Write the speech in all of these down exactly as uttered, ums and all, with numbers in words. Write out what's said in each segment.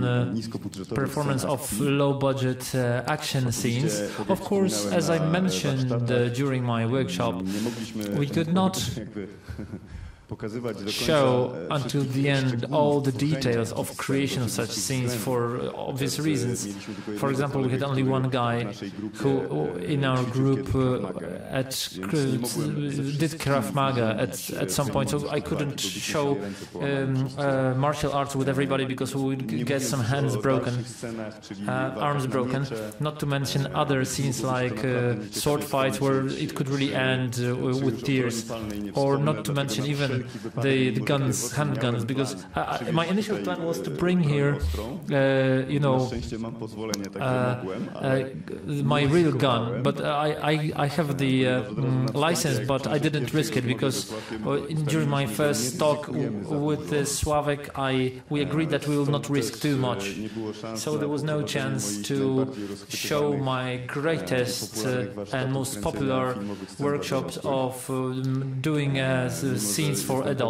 uh, performance of low-budget uh, action scenes. Of course, as I mentioned uh, during my workshop, we could not show until the end all the details of creation of such scenes for obvious reasons. For example, we had only one guy who in our group uh, at did Krav Maga at, at some point, so I couldn't show um, uh, martial arts with everybody because we would get some hands broken, uh, arms broken, not to mention other scenes like uh, sword fights where it could really end uh, with tears, or not to mention even The, the guns, handguns, because I, my initial plan was to bring here, uh, you know, uh, uh, my real gun, but I, I, I have the uh, license, but I didn't risk it because uh, during my first talk with uh, Sławek, I we agreed that we will not risk too much, so there was no chance to show my greatest uh, and most popular workshops of uh, doing uh, scenes for adults.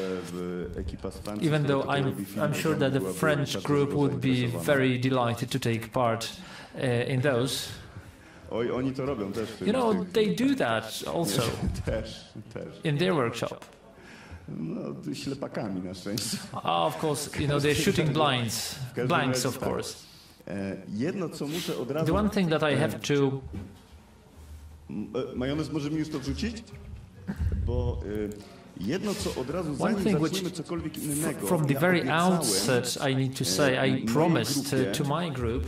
Even though I'm, I'm sure that the French group would be very delighted to take part uh, in those. You know, they do that also in their workshop. Oh, of course, you know, they're shooting blinds, blanks, of course. The one thing that I have to... Majonez, może mi już to wrzucić? Bo... One thing which, from the very outset, I need to say, I promised uh, to my group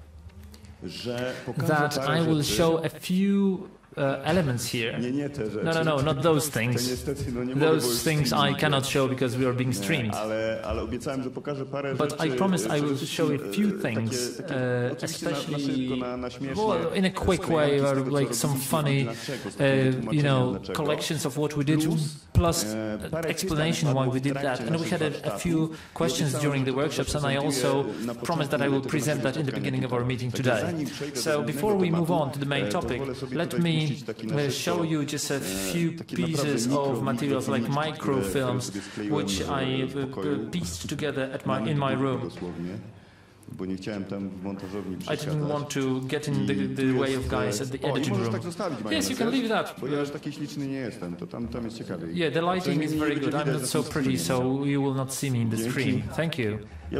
that I will show a few uh, elements here. No, no, no, not those things. Those things I cannot show because we are being streamed. But I promise I will show a few things, uh, especially well, in a quick way, or like some funny, uh, you know, collections of what we did, plus explanation why we did that. And we had a, a few questions during the workshops, and I also promised that I will present that in the beginning of our meeting today. So before we move on to the main topic, let me uh, show you just a few pieces of materials like microfilms, which I uh, pieced together at my, in my room. I didn't want to get in the, the way of guys at the editing room. Yes, you can leave that. Yeah, the lighting is very good. I'm not so pretty, so you will not see me in the stream. Thank you.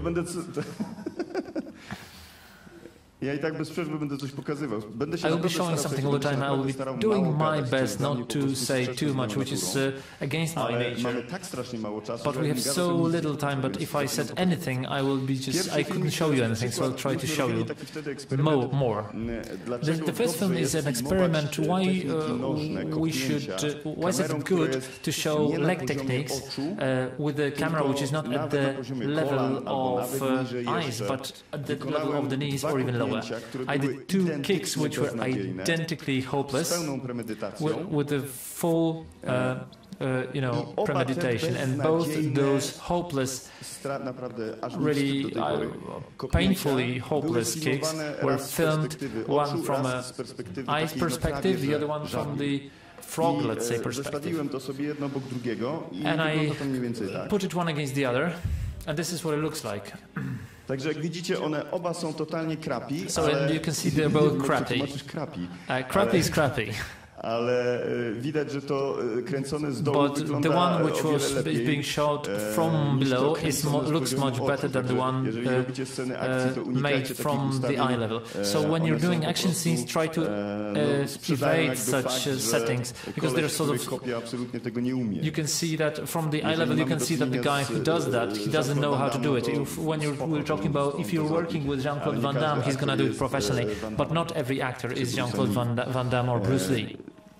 I will be showing something all the time. I will be doing my best not to say too much, which is uh, against my nature. But we have so little time, but if I said anything, I will be just, I couldn't show you anything, so I'll try to show you mo more. The, the first film is an experiment why uh, we should, uh, why is it good to show leg techniques uh, with the camera which is not at the level of uh, eyes, but at the level of the knees or even lower. I did two kicks which were identically hopeless with, with a full uh, uh, you know, premeditation, and both those hopeless, really uh, painfully hopeless kicks were filmed, one from an eyes perspective, the other one from the frog, let's say, perspective. And I put it one against the other, and this is what it looks like. Także jak widzicie, one oba są totalnie crappy. So you can see they're both crappy. Uh, crappy is crappy. Ale widać, że to kręcone z dołu But the one which was being shot from below is mo looks much better than the one uh, uh, made from the eye level. So when you're doing action scenes, try to uh, evade such uh, settings, because they're sort of, you can see that from the eye level, you can see that the guy who does that, he doesn't know how to do it. If, when you're, we're talking about, if you're working with Jean-Claude Van Damme, he's going to do it professionally, but not every actor is Jean-Claude Van, Van Damme or Bruce Lee.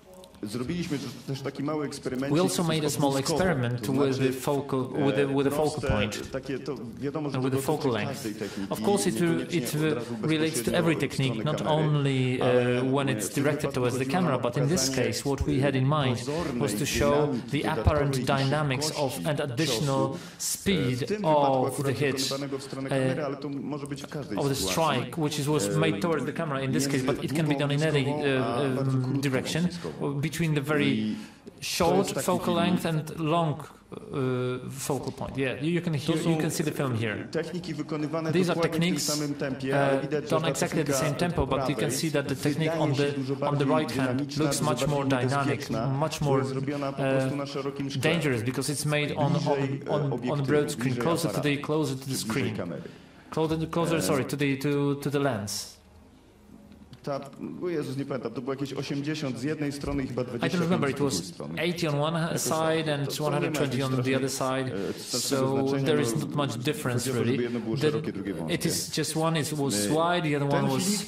We also made a small experiment with the focal, with the, with the focal point, and with the focal length. Of course, it, it relates to every technique, not only uh, when it's directed towards the camera, but in this case, what we had in mind was to show the apparent dynamics of and additional speed of the hit, uh, of the strike, which is, was made towards the camera in this case, but it can be done in any uh, um, direction, between the very short focal length and long uh, focal point. Yeah, you can hear, you can see the film here. These are techniques uh, done exactly at the same tempo, but you can see that the technique on the on the right hand looks much more dynamic, much more uh, dangerous because it's made on on on, on broad screen, closer to the closer to the screen, closer, closer sorry to the to to the lens. Ta, o Jezus, nie pamiętam, to było jakieś osiemdziesiąt z jednej strony i chyba dwadzieścia I don't remember, it was eighty on one side and one hundred twenty on the other side, so there is not much difference really. The, it is just one is, was wide, the other one was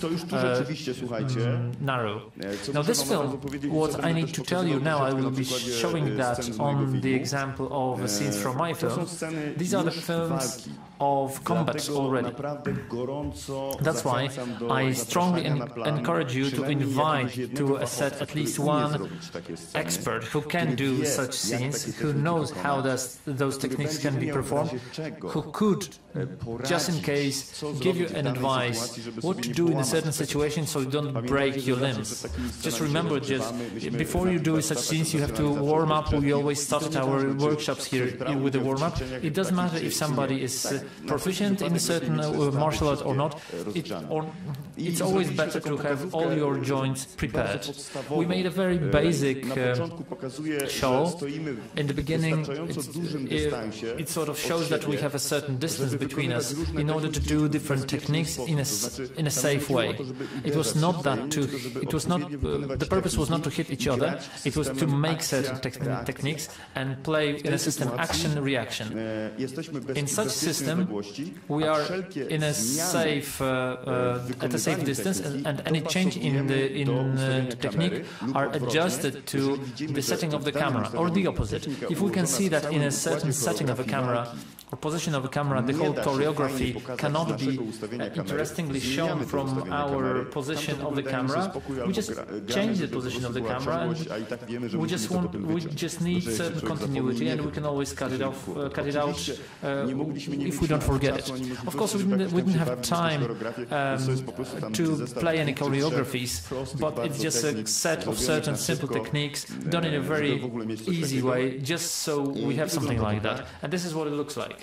uh, narrow. Now this film, what I need to tell you now, I will be showing that on the example of scenes from my film. These are the films of combat already. That's why I strongly en encourage you to invite to a set at least one expert who can do such scenes, who knows how does, those techniques can be performed, who could, just in case, give you an advice what to do in a certain situation so you don't break your limbs. Just remember, just before you do such scenes, you have to warm up. We always start our workshops here with a warm-up. It doesn't matter if somebody is uh, proficient in a certain uh, martial art or not. It, or, it's always better to have all your joints prepared. We made a very basic uh, show. In the beginning, it, it sort of shows that we have a certain distance between us in order to do different techniques in a, in a safe way. It was not that to, it was not, uh, the purpose was not to hit each other, it was to make certain te techniques and play in a system action-reaction. In such system, we are in a safe, uh, uh, at a safe distance, and, and any change in the in uh, the technique are adjusted to the setting of the camera, or the opposite. If we can see that in a certain setting of a camera or position of a camera, the whole choreography cannot be uh, interestingly shown from our position of the camera, we just change the position of the camera, and we just want, we just need certain continuity, and we can always cut it off, uh, cut it out uh, if we don't forget it. Of course, we didn't, we didn't have time um, to play any choreographies, but it's just a set of certain simple techniques done in a very easy way, just so we have something like that. And this is what it looks like.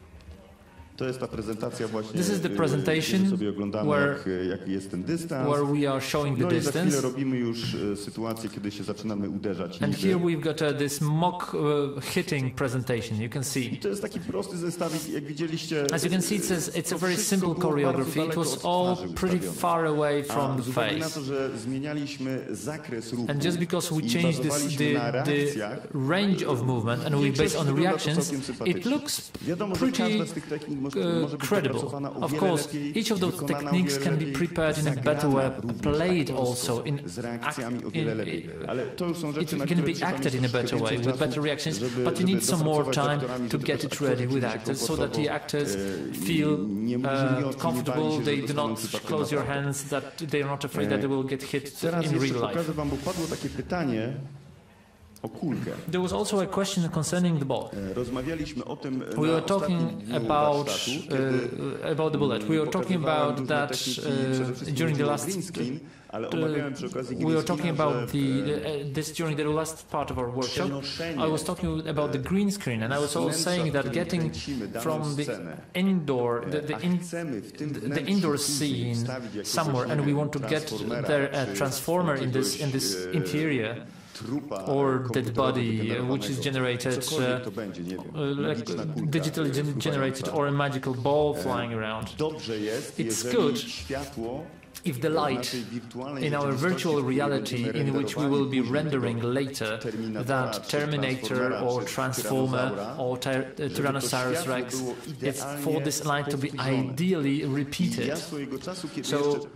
This is the presentation where, where we are showing the distance. And here we've got uh, this mock uh, hitting presentation, you can see. As you can see, it's a, it's a very simple choreography. It was all pretty far away from the face. And just because we changed this, the, the range of movement and we base on reactions, it looks pretty Uh, credible. Of course, each of those techniques can be prepared in a better way, played also in, act, in it can be acted in a better way with better reactions, but you need some more time to get it ready with actors so that the actors feel uh, comfortable, they do not close your hands, that they are not afraid that they will get hit in real life. There was also a question concerning the ball. We were talking about uh, about the bullet. We were talking about that uh, during the last. Uh, we were talking about the uh, this during the last part of our workshop. I was talking about the green screen, and I was also saying that getting from the indoor, the, the, in, the, the indoor scene somewhere, and we want to get there a transformer in this in this interior. Or dead body, uh, which is generated, uh, uh, like digitally gen generated, or a magical ball flying around. It's good if the light in our virtual reality, in which we will be rendering later, that Terminator or Transformer or Tyr uh, Tyrannosaurus Rex, it's for this light to be ideally repeated. So,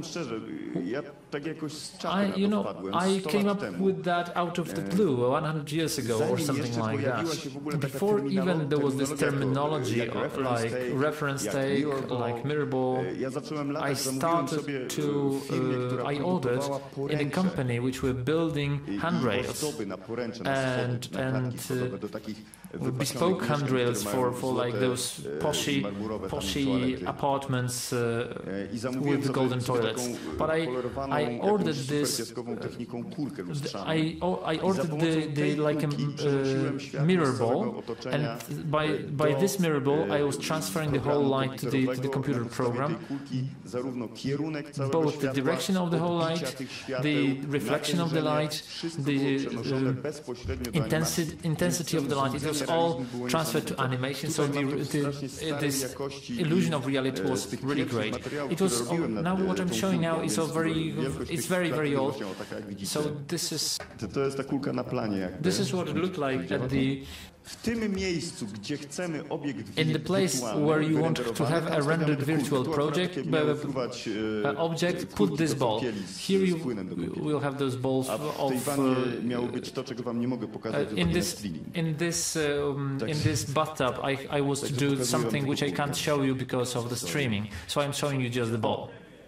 I, you know, I came up with that out of the blue one hundred years ago or something like that. Before even there was this terminology of like reference take, like mirror ball, I started to, uh, I ordered in a company which were building handrails and, and uh, bespoke handrails for, for like those poshy, poshy apartments uh, with golden toilets. But I, I ordered this, I, I ordered the, the like a uh, mirror ball, and by, by this mirror ball I was transferring the whole light to the, to the computer program, both the direction of the whole light, the reflection of the light, the uh, intensity, intensity of the light. It was all transferred to animation, so the, the, this illusion of reality was really great. It was oh, now what I'm showing now is a very, it's very very old. So this is this is what it looked like at the. In the place where you want to have a rendered virtual project uh, object, put this ball. Here you will have those balls of. Uh, in this in this um, in this bathtub, I, I was to do something which I can't show you because of the streaming. So I'm showing you just the ball.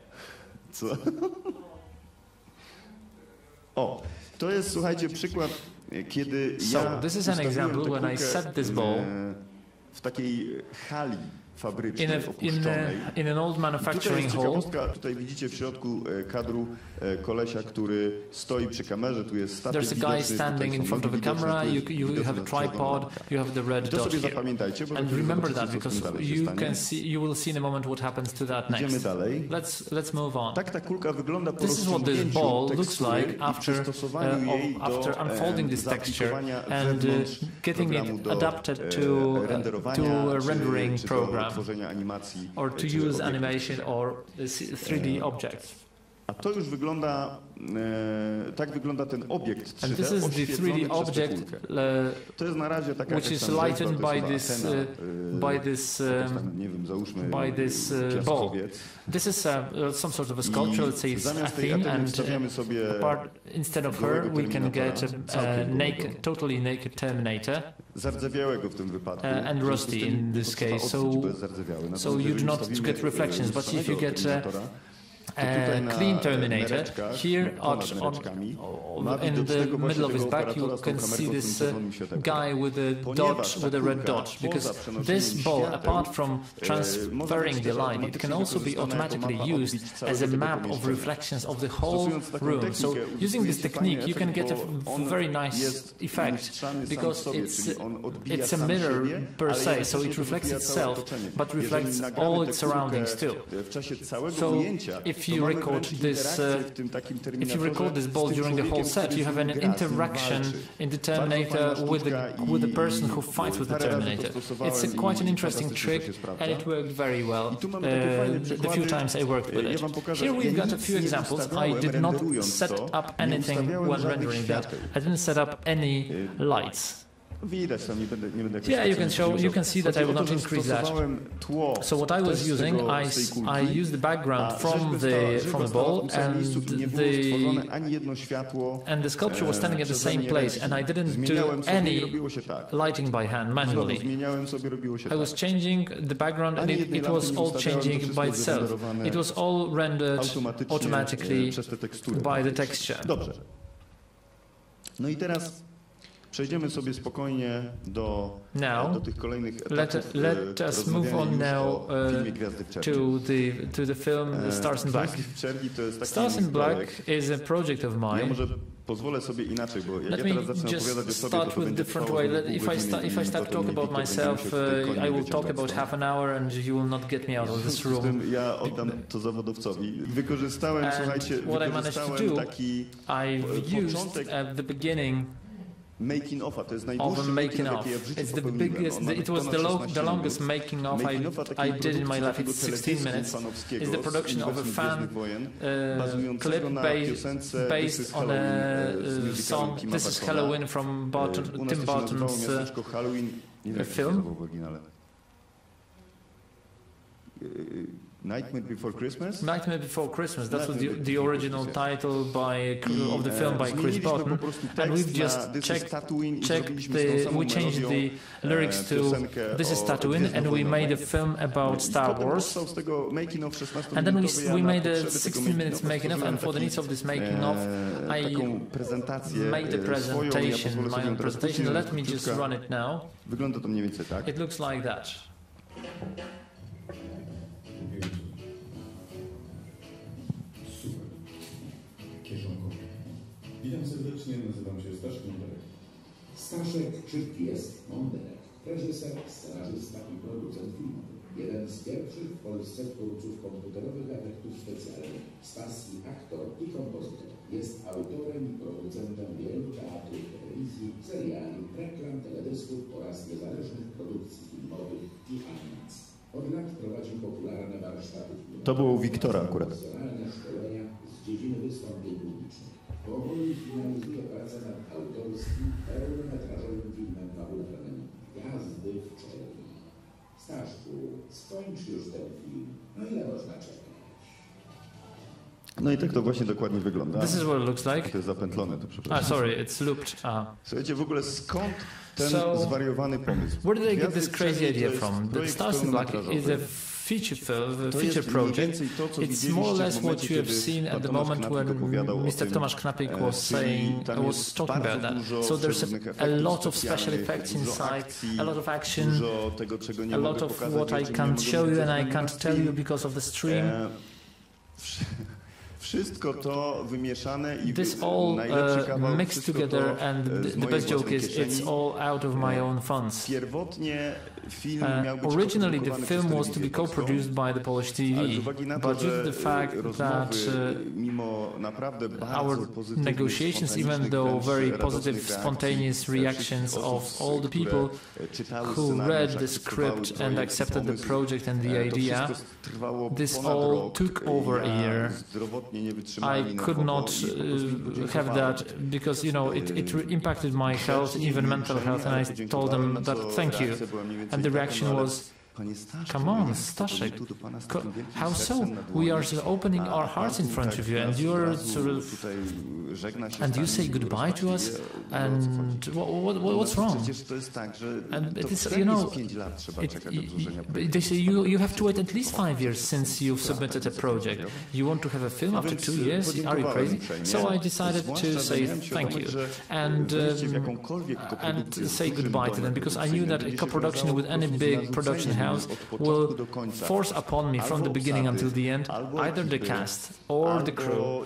O, to jest, słuchajcie, przykład. Kiedy so, ja this is an example when I set this ball w takiej hali fabrycznej in, a, in, a, in an old manufacturing hall. Tutaj widzicie w środku kadru kolesia, który stoi przy kamerze. Tu jest statyw. There's a guy standing in front of a camera. You, you have a tripod. You have the red dot here. And remember that because you can see, you will see in a moment what happens to that next. Let's let's move on. This is what this ball looks like after uh, after unfolding this texture and uh, getting it adapted to uh, to a rendering program, or to use animation or three D objects. A to już wygląda, e, tak wygląda ten obiekt trzy D, and this is the three D object uh, to jest na razie taka which is lightened by this uh, by this um, nie wiem, załóżmy, by this uh, ball. This is a, uh, some sort of a sculpture. Let's say it's Athene, and uh, apart, instead of her, we can get a, a naked, totally naked Terminator. Uh, and rusty in this case, so so you do not get reflections. But if you get uh, a clean Terminator, here at, on, in the middle of his back you can see this uh, guy with a dot, with a red dot, because this ball, apart from transferring the light, it can also be automatically used as a map of reflections of the whole room. So using this technique you can get a very nice effect, because it's, it's a mirror per se, so it reflects itself but reflects all its surroundings too. So if If you record this, uh, if you record this ball during the whole set, you have an interaction in the Terminator with the with the person who fights with the Terminator. It's a, quite an interesting trick, and it worked very well uh, the, the few times I worked with it. Here we've got a few examples. I did not set up anything when rendering that. I didn't set up any lights. Yeah, you can show, you can see that I will not increase that. So what I was using, I, I used the background from the from the ball, and the and the sculpture was standing at the same place, and I didn't do any lighting by hand manually. I was changing the background, and it, it was all changing by itself. It was all rendered automatically by the texture. No i teraz przejdziemy sobie spokojnie do, now, do tych kolejnych etapów. Let, let us move on now uh, to the to the film Stars in Black. Stars in Black is a project of mine. Ja może pozwolę sobie inaczej, bo Let ja teraz zacznę opowiadać o sobie, start with a different way. Let, if I start if I start talk about myself, uh, I will talk about half an hour, and you will not get me out of this room. Ja oddam to zawodowcowi. Wykorzystałem, słuchajcie, wykorzystałem taki used at the beginning making of, to jest of a making of. It's the biggest, the, it was the, lo the longest making of I, I did in my life. It's sixteen minutes. It's the production of a fan uh, clip based, based on a uh, song. This is Halloween from Barton, Tim Burton's uh, film. Nightmare Before Christmas. Nightmare Before Christmas. That was the, the original title by of the film by Chris Barton, and we've just checked, checked the, we changed the lyrics to "This is Tatooine," and we made a film about Star Wars. And then we we made a sixteen minutes making of, and for the needs of this making of, I made a presentation, my own presentation. Let me just run it now. It looks like that. Witam serdecznie, nazywam się Staszek Monderek. Staszek Czyk jest Monderek, reżyser, scenarzysta i producent filmowy. Jeden z pierwszych w Polsce twórców komputerowych efektów specjalnych, z pasji aktor i kompozytor. Jest autorem i producentem wielu teatrów, telewizji, seriali, reklam, teledysków oraz niezależnych produkcji filmowych i animacji. Od lat prowadzi popularne warsztaty filmowe. To było u Wiktora akurat. Profesjonalne szkolenia z dziedziny wystąpień publicznych. Powoli finalizuje pracę nad autorskim, pełnometrażowym filmem fabularnym Gwiazdy w czerni. Staszku, skończ już ten film. No ile można czekać? No i tak to właśnie dokładnie wygląda. This is what it looks like. To jest zapętlone, to przepraszam. Ah, sorry, it's looped. Ah. Słuchajcie, w ogóle skąd ten So, zwariowany pomysł? Where did they get this Gwiazdy w crazy czerni idea to jest from? The projekt Stars in Black is a pełnometrażowy. feature film, To feature jest mniej project. więcej to, co It's more or less widzieliście w what momencie, you have kiedy seen pan at the Tomasz moment Knapik when opowiadał o mister tym, Tomasz Knapik e, was czyli saying, tam was jest talking bardzo about that. dużo So there's różnych a, a efektów lot of special specjalnych, effects dużo inside, akcji, a lot of action, dużo tego, czego nie a mogę lot of pokazać, what o I czym nie can't mogę show you powiedzieć and I na can't tell you because of the stream. E, Wszystko to wymieszane i This all najlepszy uh, kawał, mixed wszystko together, to and z the, the mojej best joke własnej is kieszeni. it's all out of my own funds. Pierwotnie film miał Uh, być originally, the koprodukowany film przez was to be telewizję polską, co-produced by the Polish T ale z V, uwagi na to, but due to że the fact rozmowy, that uh, mimo naprawdę bardzo our pozytywnych, negotiations, even spontanicznych, though wręcz very positive, radosnych reakcji spontaneous reactions wszystkich of osób, all the które people czytały who scenariusz, read the akceptowały script and projekt, accepted the pomysł, project and the e, to idea, wszystko trwało this ponad all rok. took over a Ja year. zdrowotnie nie wytrzymałem I na could kogo not i po prostu uh, have podziękowałem. that because, you know, it, it re- impacted my health, even mental health, and I told them that thank you. And the reaction was, come on, Staszek, co- how so? We are opening our hearts in front of you, and you're sort of, and you say goodbye to us, and what, what, what's wrong? And it is, you know, it, y- they say you, you have to wait at least five years since you've submitted a project. You want to have a film after two years? Are you crazy? So I decided to say thank you and um, and say goodbye to them, because I knew that a co-production with any big production house will force upon me from the beginning until the end either the cast or the crew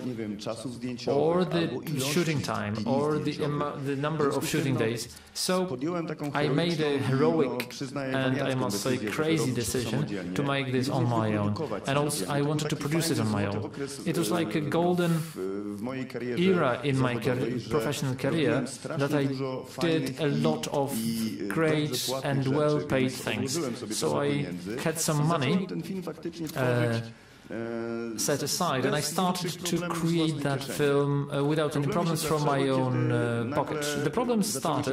or the shooting time or the, um, the number of shooting days. So I made a heroic and I must say crazy decision to make this on my own, and also I wanted to produce it on my own. It was like a golden era in my career, professional career, that I did a lot of great and well-paid things. So I had some money uh, set aside, and I started to create that film uh, without any problems from my own uh, pocket. The problem started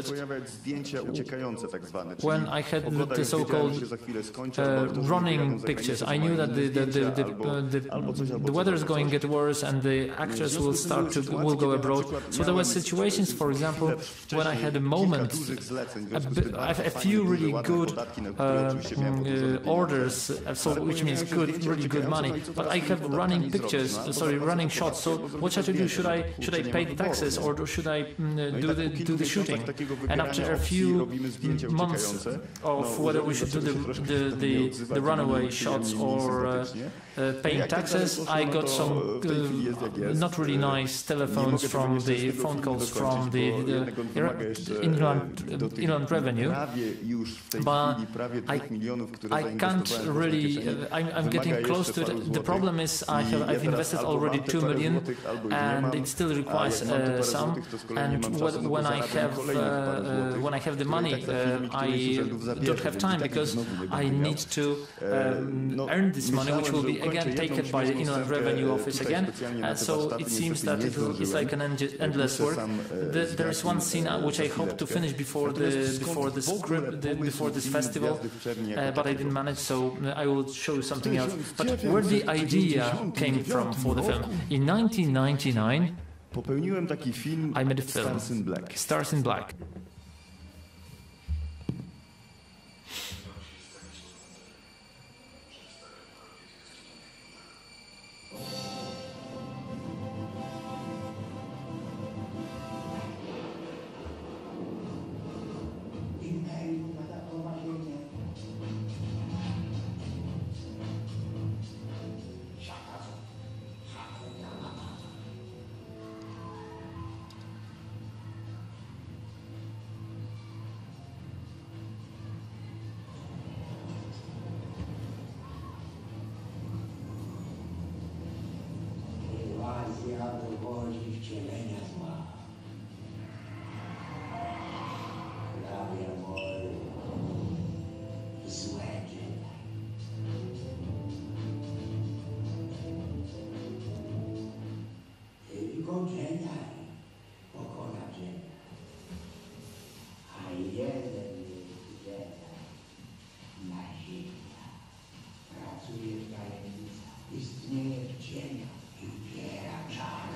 when I had the so-called uh, running pictures. I knew that the the the, the, uh, the, the weather is going to get worse, and the actors will start to will go abroad. So there were situations, for example, when I had a moment, a, bit, a few really good uh, uh, orders, so which means good, really good money. But I have running pictures, uh, sorry, running shots. So what should I do? Should I should I pay the taxes, or should I mm, do the do the shooting? And after a few months of whether we should do the the the, the runaway shots or uh, uh, paying taxes, I got some uh, not really nice telephones from the phone calls from the, the Inland Inland Revenue. But I I can't really. Uh, I'm, I'm getting close to it. the problem is I have I've invested already two million, and it still requires uh, some. And when, when I have uh, uh, when I have the money, uh, I don't have time because I need to um, earn this money, which will be again taken by the Inland Revenue Office again. Uh, so it seems that it is like an endless work. The, there is one scene which I hope to finish before the before the script the, before this festival, uh, but I didn't manage. So I will show you something else. But where the idea came from for the film? In nineteen ninety-nine, popełniłem taki film I made a film, Stars in Black. Stars in Black. Dowodzi wcielenia zła. Hrabia moje złe dzieła. Tylko dzienia pokona dzienia. A jeden jest dzienia na ziemi. Pracuje w tajemnicach, istnieje w cieniach i ubiera czar.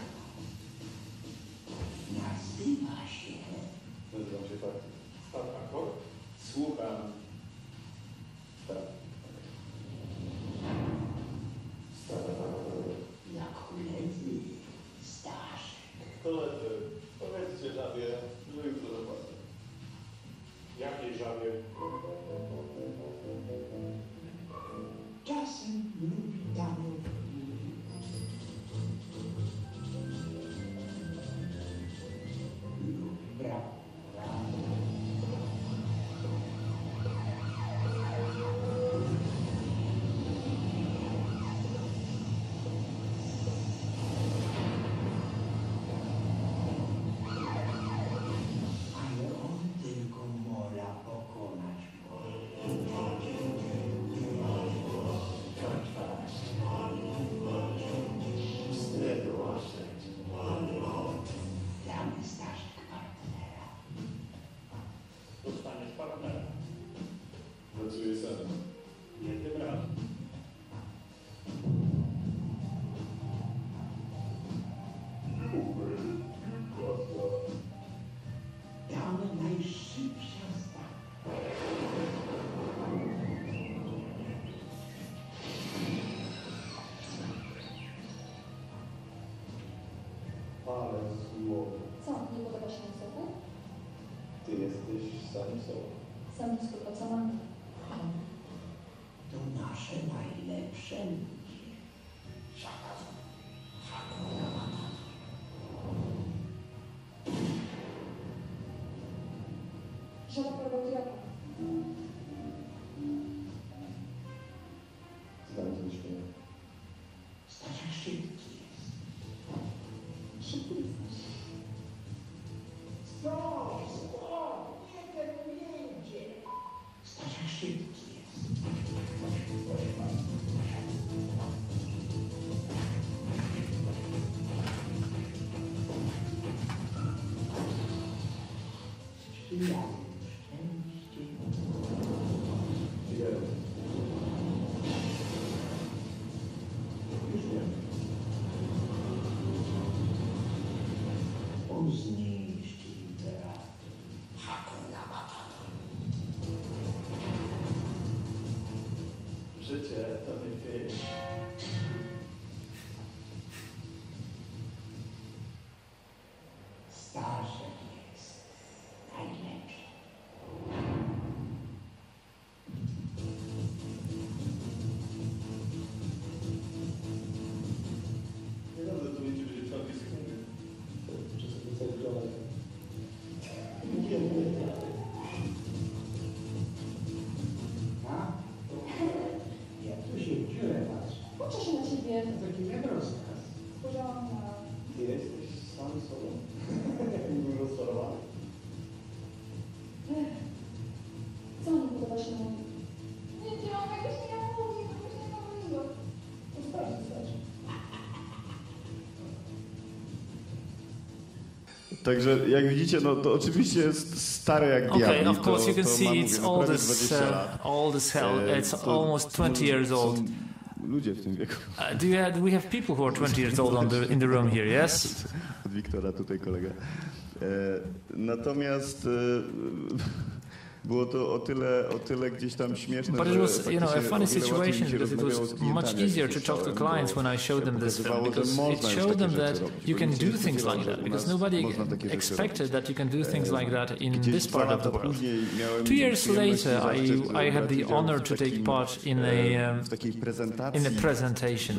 Nazywa się... Nazywam się tak. Stan Akord. Słucham. Tak. Jak koledzy starzy. Koledzy, powiedzcie żabie, że jutro zapłacę. Jakiej żabie? Czasem lubi dawno. Brawo, brawo. Ale on tylko mola pokonać może. Damy Staszek partnera. Dostaniesz partnera. Pracuję sam. Nie tym razem. Damy najszybsza stawka. Ale zło. Co, nie podoba się sobie? Ty jesteś sam sobą. Sam tylko co mam? To nasze najlepsze ludzie. Żaba prawa jaka? Znam ten śmiech. Staszek szybki jest. Szybko jesteś. Stop! Stop! Nie, tego nie idzie. Staszek szybki jest. Sprzyjają szczęście. Idę. Już wiem. On zniszczy imperator. Hakuna Matata. Życie to nie film. Staszek jest najlepszy. Nie radzę tu liczyć, że czwartej sekundy. Przez to cały działa. Jest. Taki jak rozkaz. Spojrzałam na... Ty jesteś sam sobą? Jakbym rozczarowany. Ech. Co nie podoba się mu? Nie, nie mam jakoś nie mówi, jakoś nie mówiła. To sprawdź, sprawdź. Także jak widzicie, no to oczywiście jest stare jak diabli. Okay, of course to, you can to see ma, it's mówię, no all prawie this, dwadzieścia lat. uh, all this hell. E, It's to- almost to twenty years są old. Ludzie w tym wieku. Uh, do, you have, do we have people who are twenty years old on the, in the room here, yes? Od Wiktora tutaj kolega. E, natomiast e, było to o tyle, o tyle gdzieś tam śmieszne, But it że was, you know, a faktycznie funny o wiele łatwiej situation mi się because it rozmawiało was z klientami, much jak easier to talk to słyszałem, clients bo when I showed them this film pokazywało, że because it można już showed takie them rzeczy that robić, you bo can nikt do nie things wiedział, like że that u because nas nobody można takie rzeczy expected robić. that you can do things like that in Gdzieś this dwa part of the lata world. później miałem Two years przyjemność i later, zaszczyt, I, że I had brać the udział honor w to take takim, part in a e, um, w takiej prezentacji in a presentation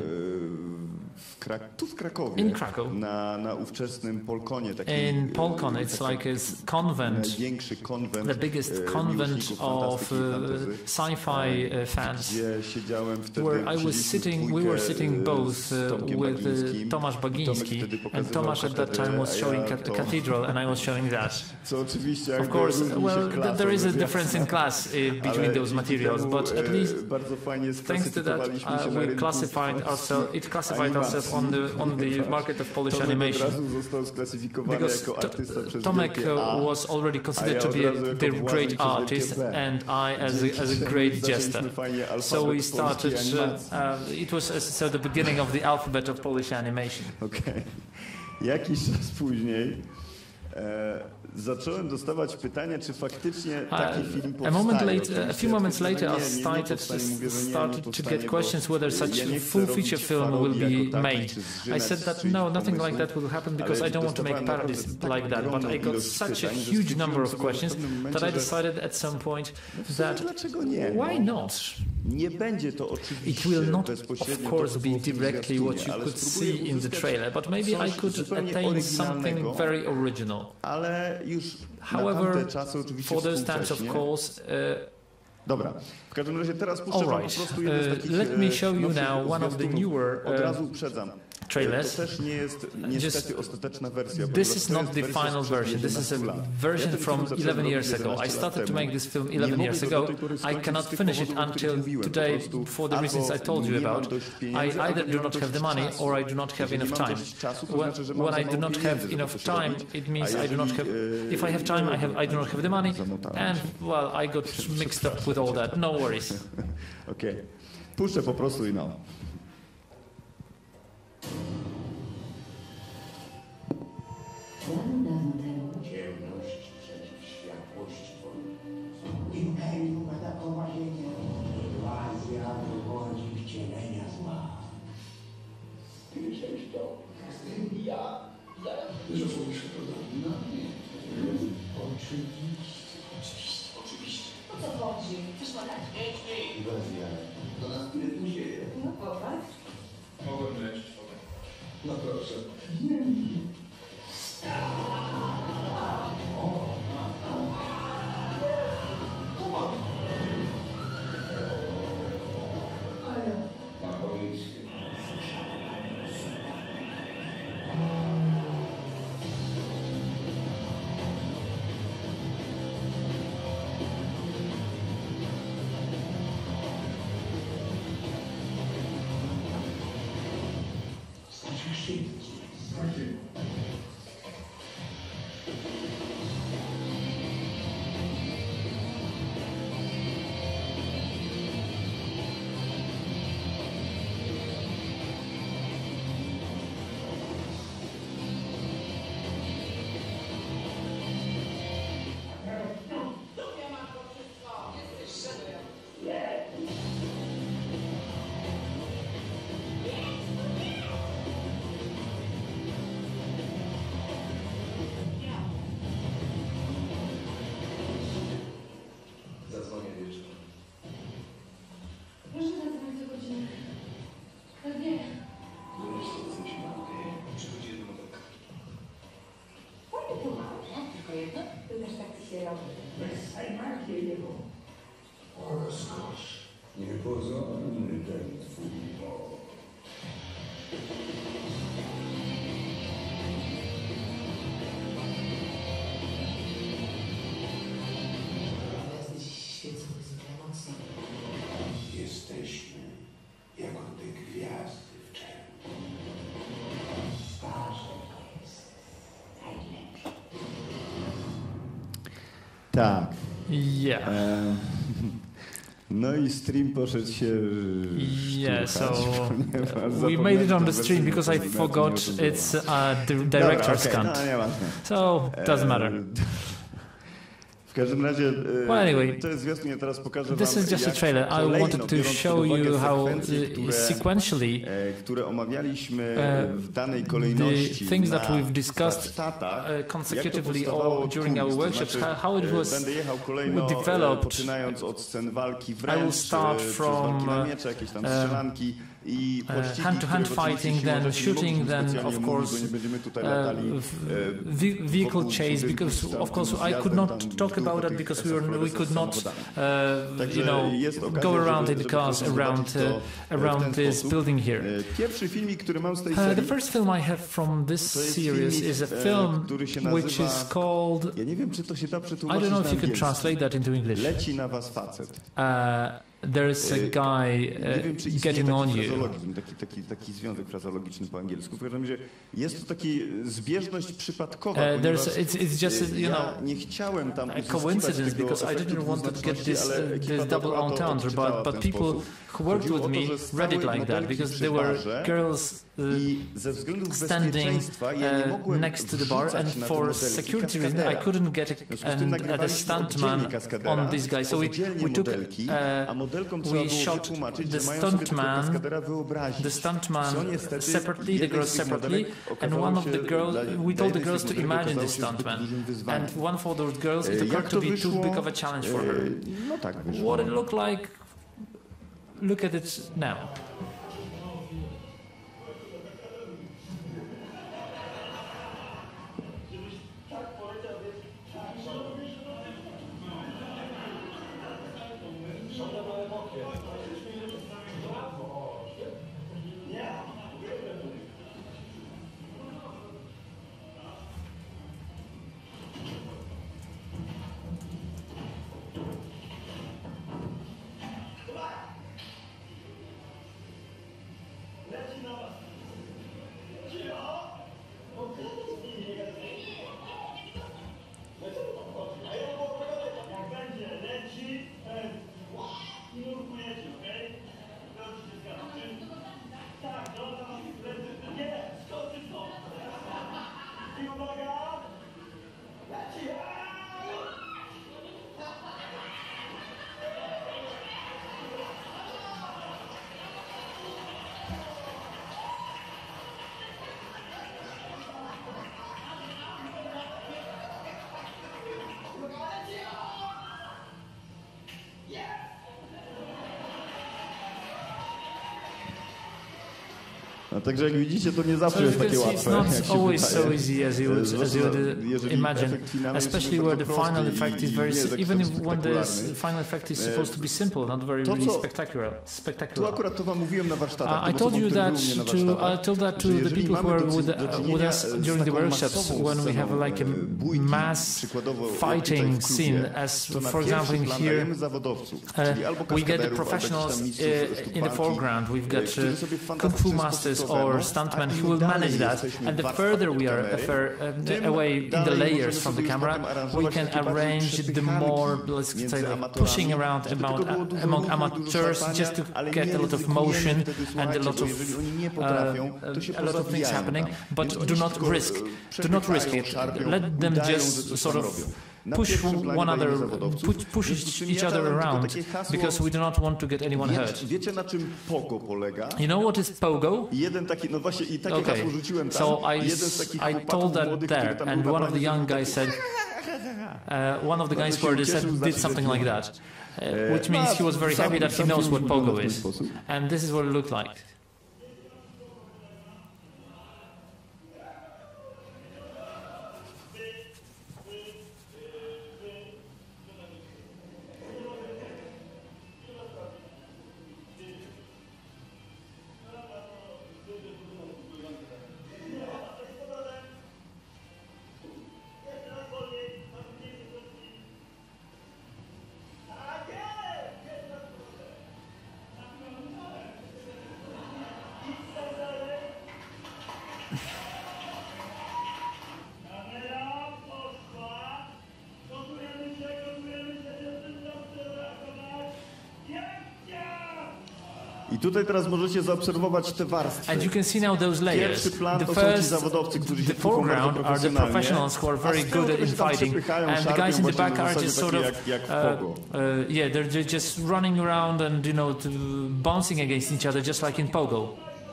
w Krak- tu w Krakowie, in Krakow. na, na ówczesnym Polkonie. Takim, In e, Polkon, it's takim like a convent, największy konwent, the biggest e, convent miłośników of fantastyki i uh, fantasy, sci-fi uh, fans. gdzie siedziałem wtedy, Where I was siedzieliśmy sitting, we dwójkę, were sitting e, both z uh, Tomkiem with uh, Bagińskim. Tomasz Tomek Bagiński, wtedy and pokazywał Tomasz at that katedrę, time was a showing ja ca- to- cathedral, and I was showing that. Co oczywiście Of jakby course, różni się well, th- klasą, there is a więc- difference in class uh, between ale those dzięki materials, temu, but at e, least bardzo fajnie thanks to that, sklasyfikowaliśmy się uh, na we rynku classified ourselves. It classified ourselves on the on the market of Polish Tomek od animation razu został sklasyfikowany because jako To- artysta przez Tomek wielkie A, uh, was already considered a to ja be od razu a, jako the Władysław great przez artist, wielkie B. and I as a, as a Dzięki great czemu jester. zaczęliśmy fajnie So alfabet we started. polskiej Uh, animacji. uh, it was uh, so the beginning of the alphabet of Polish animation. Okej. Jakiś czas później e, zacząłem dostawać pytania, czy faktycznie taki film powstaje. A moment later, a Oczywiście few moments odpowiedziałem, later, I nie, nie, nie started powstanie. Mówię, że nie, nie started to powstanie, get bo questions whether such ja nie a chcę full robić feature film will parodii jako be takiej, made. czy I zżynać said that czyichś no, nothing like pomysłów, that will happen because ale I don't want to make dostawałem parodies naprawdę like that. But ogromną I got ilość such a pytań, że huge stwierdziłem number of sobie w questions pewnym momencie, that I że decided at some point that dlaczego nie? why No, not? nie będzie to oczywiście It will not, bezpośrednio of course, to, co be było w tym directly what zwiastunie, you ale could spróbuję see in the uzyskać trailer, but maybe coś I could zupełnie attain something oryginalnego, very original. ale już However, na tamte czasy oczywiście for those times, of współcześnie. course, uh, Dobra, w każdym razie teraz puszczę All wam right. po prostu jeden z Uh, takich let me e, show you nowszych now one of the zwiastunów. newer, Od uh, razu uprzedzam. trailers. To też nie jest niestety Just- ostateczna wersja. This ponieważ is to not jest the wersja final sprzed version. This is jedenastu a lat. version Ja ten from film zacząłem eleven robić years ago. jedenaście I lat started to temu. make this film Nie eleven mogę years go ago. do tej pory I skończyć cannot z tych finish it powodów, o których until mówiłem. Po today prostu for the albo reasons I told you nie mam about. dość I pieniędzy, albo either nie do mam not have dość the money czasu. or I do not have Jeżeli enough mam time. dość czasu, to When, znaczy, że mam when za I do mało not pieniędzy, have żeby enough coś time, robić. it means A I do not have. jeżeli, If I have time, I have. I do not have the money, Zamotałem and się. well, I got mixed up with all that. No worries. Okej. Puszczę po prostu i no. Dawno, dawno temu Ciemność przeciw światłości woli. Imperium atakowa ziemię. Inwazja wychodzi wcielenia zła. Słyszysz to? Ja zaraz... Zasłonisz to na mnie. Oczywiście. Oczywiście. Oczywiście. o co chodzi? Chcesz podać? Inwazja. To nas tyle tu dzieje. No popatrz. Mogłem lecieć potem. No proszę. Machowiczny. Strasznie szybki. Tak. Yeah. E, no i stream poszedł się Yeah, szturchać, so ponieważ we made it on the zapomniałem stream because I wersji forgot inaczej nie it's a di- director's Dobra, okay, cut. no nieważne. So, doesn't matter. E, W każdym razie, e, Well, anyway, to jest zwiastun, ja teraz pokażę This wam, is just a jak trailer. I kolejno, wanted to biorąc show pod uwagę you how sekwencje, uh, które, sequentially e, które omawialiśmy uh, w danej kolejności the things na that we've discussed warsztatach, uh, consecutively jak to powstawało all during kurs, our to workshops, znaczy, how, how it e, was będę jechał kolejno, developed. e, poczynając od scen walki I will wręcz, start e, przez from, walki na uh, miecze, jakieś tam uh, strzelanki i uh, pościgi, hand-to-hand których oczywiście fighting, siłą then rzeczy nie shooting, mogliśmy then specjalnie of mówić, course bo nie będziemy tutaj uh, latali, v- e, ve- vehicle wokół chase, budynków, because tam, of course tym I could zjazdem, not tam, talk tylko about that tych because we were we eksplorerów could z not samochodami. uh, Także you know jest okazja, go around żeby- in the żeby cars po prostu around zobaczyć uh, to, e, w around ten this sposób. building here. E, Pierwszy filmik, który mam z tej Uh, serii, the first film I have from this to jest series filmik, is a e, film który się which nazywa, is called, ja nie wiem, czy to się da I przetłumaczyć don't know na if you could angielski. translate that into English. Leci na was facet. Uh, there's a E, guy Nie wiem, czy uh, istnieje getting on taki you. frazologizm, taki, taki, taki związek frazologiczny po angielsku. W każdym razie jest to taki zbieżność przypadkowa, Uh, ponieważ there's it's it's just e, you ja know nie chciałem tam a uzyskiwać coincidence tego because I efektu didn't want to get dwuznaczności, this ale uh, ekipa this double doktora to entendre, odczytała but w but ten people sposób. who worked Chodziło with o to, me że read it stały like that modelki because przy there were barze girls uh, i ze względów standing bezpieczeństwa ja nie uh, mogłem next to the bar, and wrzucać na te for modelki security reason I kaskadera. couldn't get W związku z a, tym and, at a nagrywaliśmy stuntman oddzielnie kaskadera, on this guy. So we, oddzielnie we took modelki, a uh, modelkom trzeba we było shot wytłumaczyć, the że mają sobie tego stuntman, kaskadera wyobrazić. the stuntman Co niestety separately, the jeden girls z tych separately, modelek and okazało one of się the girls, dla- we dla told the jednej z girls tych to modelek imagine okazało this się zbyt stuntman. dużym wyzwaniem. And one for those girls, it E, turned Jak out to to be too wyszło? big of a challenge for her. E, No tak wyszło. What it looked like, look at it now. No, także jak widzicie, to nie zawsze So jest you can takie see łatwe, it's jak not się always wydaje. so easy as you would, Zwłaszcza, as you would jeżeli imagine, efekt finalny jest especially bardzo where the prosty final i- effect is i very, nie jest s- jakiś even tam if when the spektakularny. final effect is supposed to be simple, not very To, really co- spectacular. Tu spectacular. akurat to wam mówiłem na warsztatach. Uh, I tym told osobom, you które that były u mnie na to I warsztatach, told that to że the jeżeli people who mamy were do- with, do uh, with czynienia us z during the taką workshops masową when we have sceną, like a e, bójki, mass przykładowo jak fighting tutaj w klubie, scene, as to na for example in pierwszy plan here, dajemy zawodowców, Uh, czyli albo we get the kaskaderów, albo professionals jakichś tam mistrzów uh, sztuk in the walki, foreground. We've got e, którzy uh, sobie w kung fantastyczny fu sposób masters to or wezmą, stuntmen a who im will dalej manage that. jesteśmy And the warstwami further od we are kamery, affair, tym uh, away in the dalej layers możemy from the sobie camera, potem we aranżować can takie bardziej arrange the przepychanki more, let's między say, amatorami, pushing around żeby about, tylko było dużo among ruchu i dużo amateurs szarpania, just to ale get nie a lot of ryzykujemy motion wtedy, and a słuchajcie, lot bo of jeżeli oni nie uh, potrafią, to się a lot of things pozabijają happening, tam. but Więc do oni not tylko, risk, e, do not risk przepychają, it. szarpią, Let them udają, że just coś sort tam of robią. Na push pierwszym planie one dajemy another, zawodowców. push, push W związku z czym each ja other dałem tylko around takie hasło. because we do not want to get anyone hurt. Wiecie, wiecie na czym pogo polega? You know what is pogo? I jeden taki, no właśnie i takie Okay, hasło rzuciłem tam. so I, jeden z takich I chłopaków told that młodych, który there, tam and był na one of the planie, young zrobił guys takie- said, uh, one of the guys Bardzo się where they said ucieszył, did znaczy, something że like film. that, uh, which means he was very Sam- happy that he sam knows film what wygląda pogo w ten is, sposób. and this is what it looked like. Kamera poszła. Gotujemy się. tutaj teraz możecie zaobserwować te warstwy. And you can see now those layers. Pierwszy plan The to są ci first, zawodowcy, którzy się the tłuką bardzo foreground are the profesjonalnie, professionals who are a very z tyłu good to in się tam fighting, przepychają, and the szarpią guys in the właśnie back na are zasadzie just sort of, takiej jak- jak w uh, pogo. uh, yeah, they're ju- just running around and you know to, bouncing against each other, just like in pogo.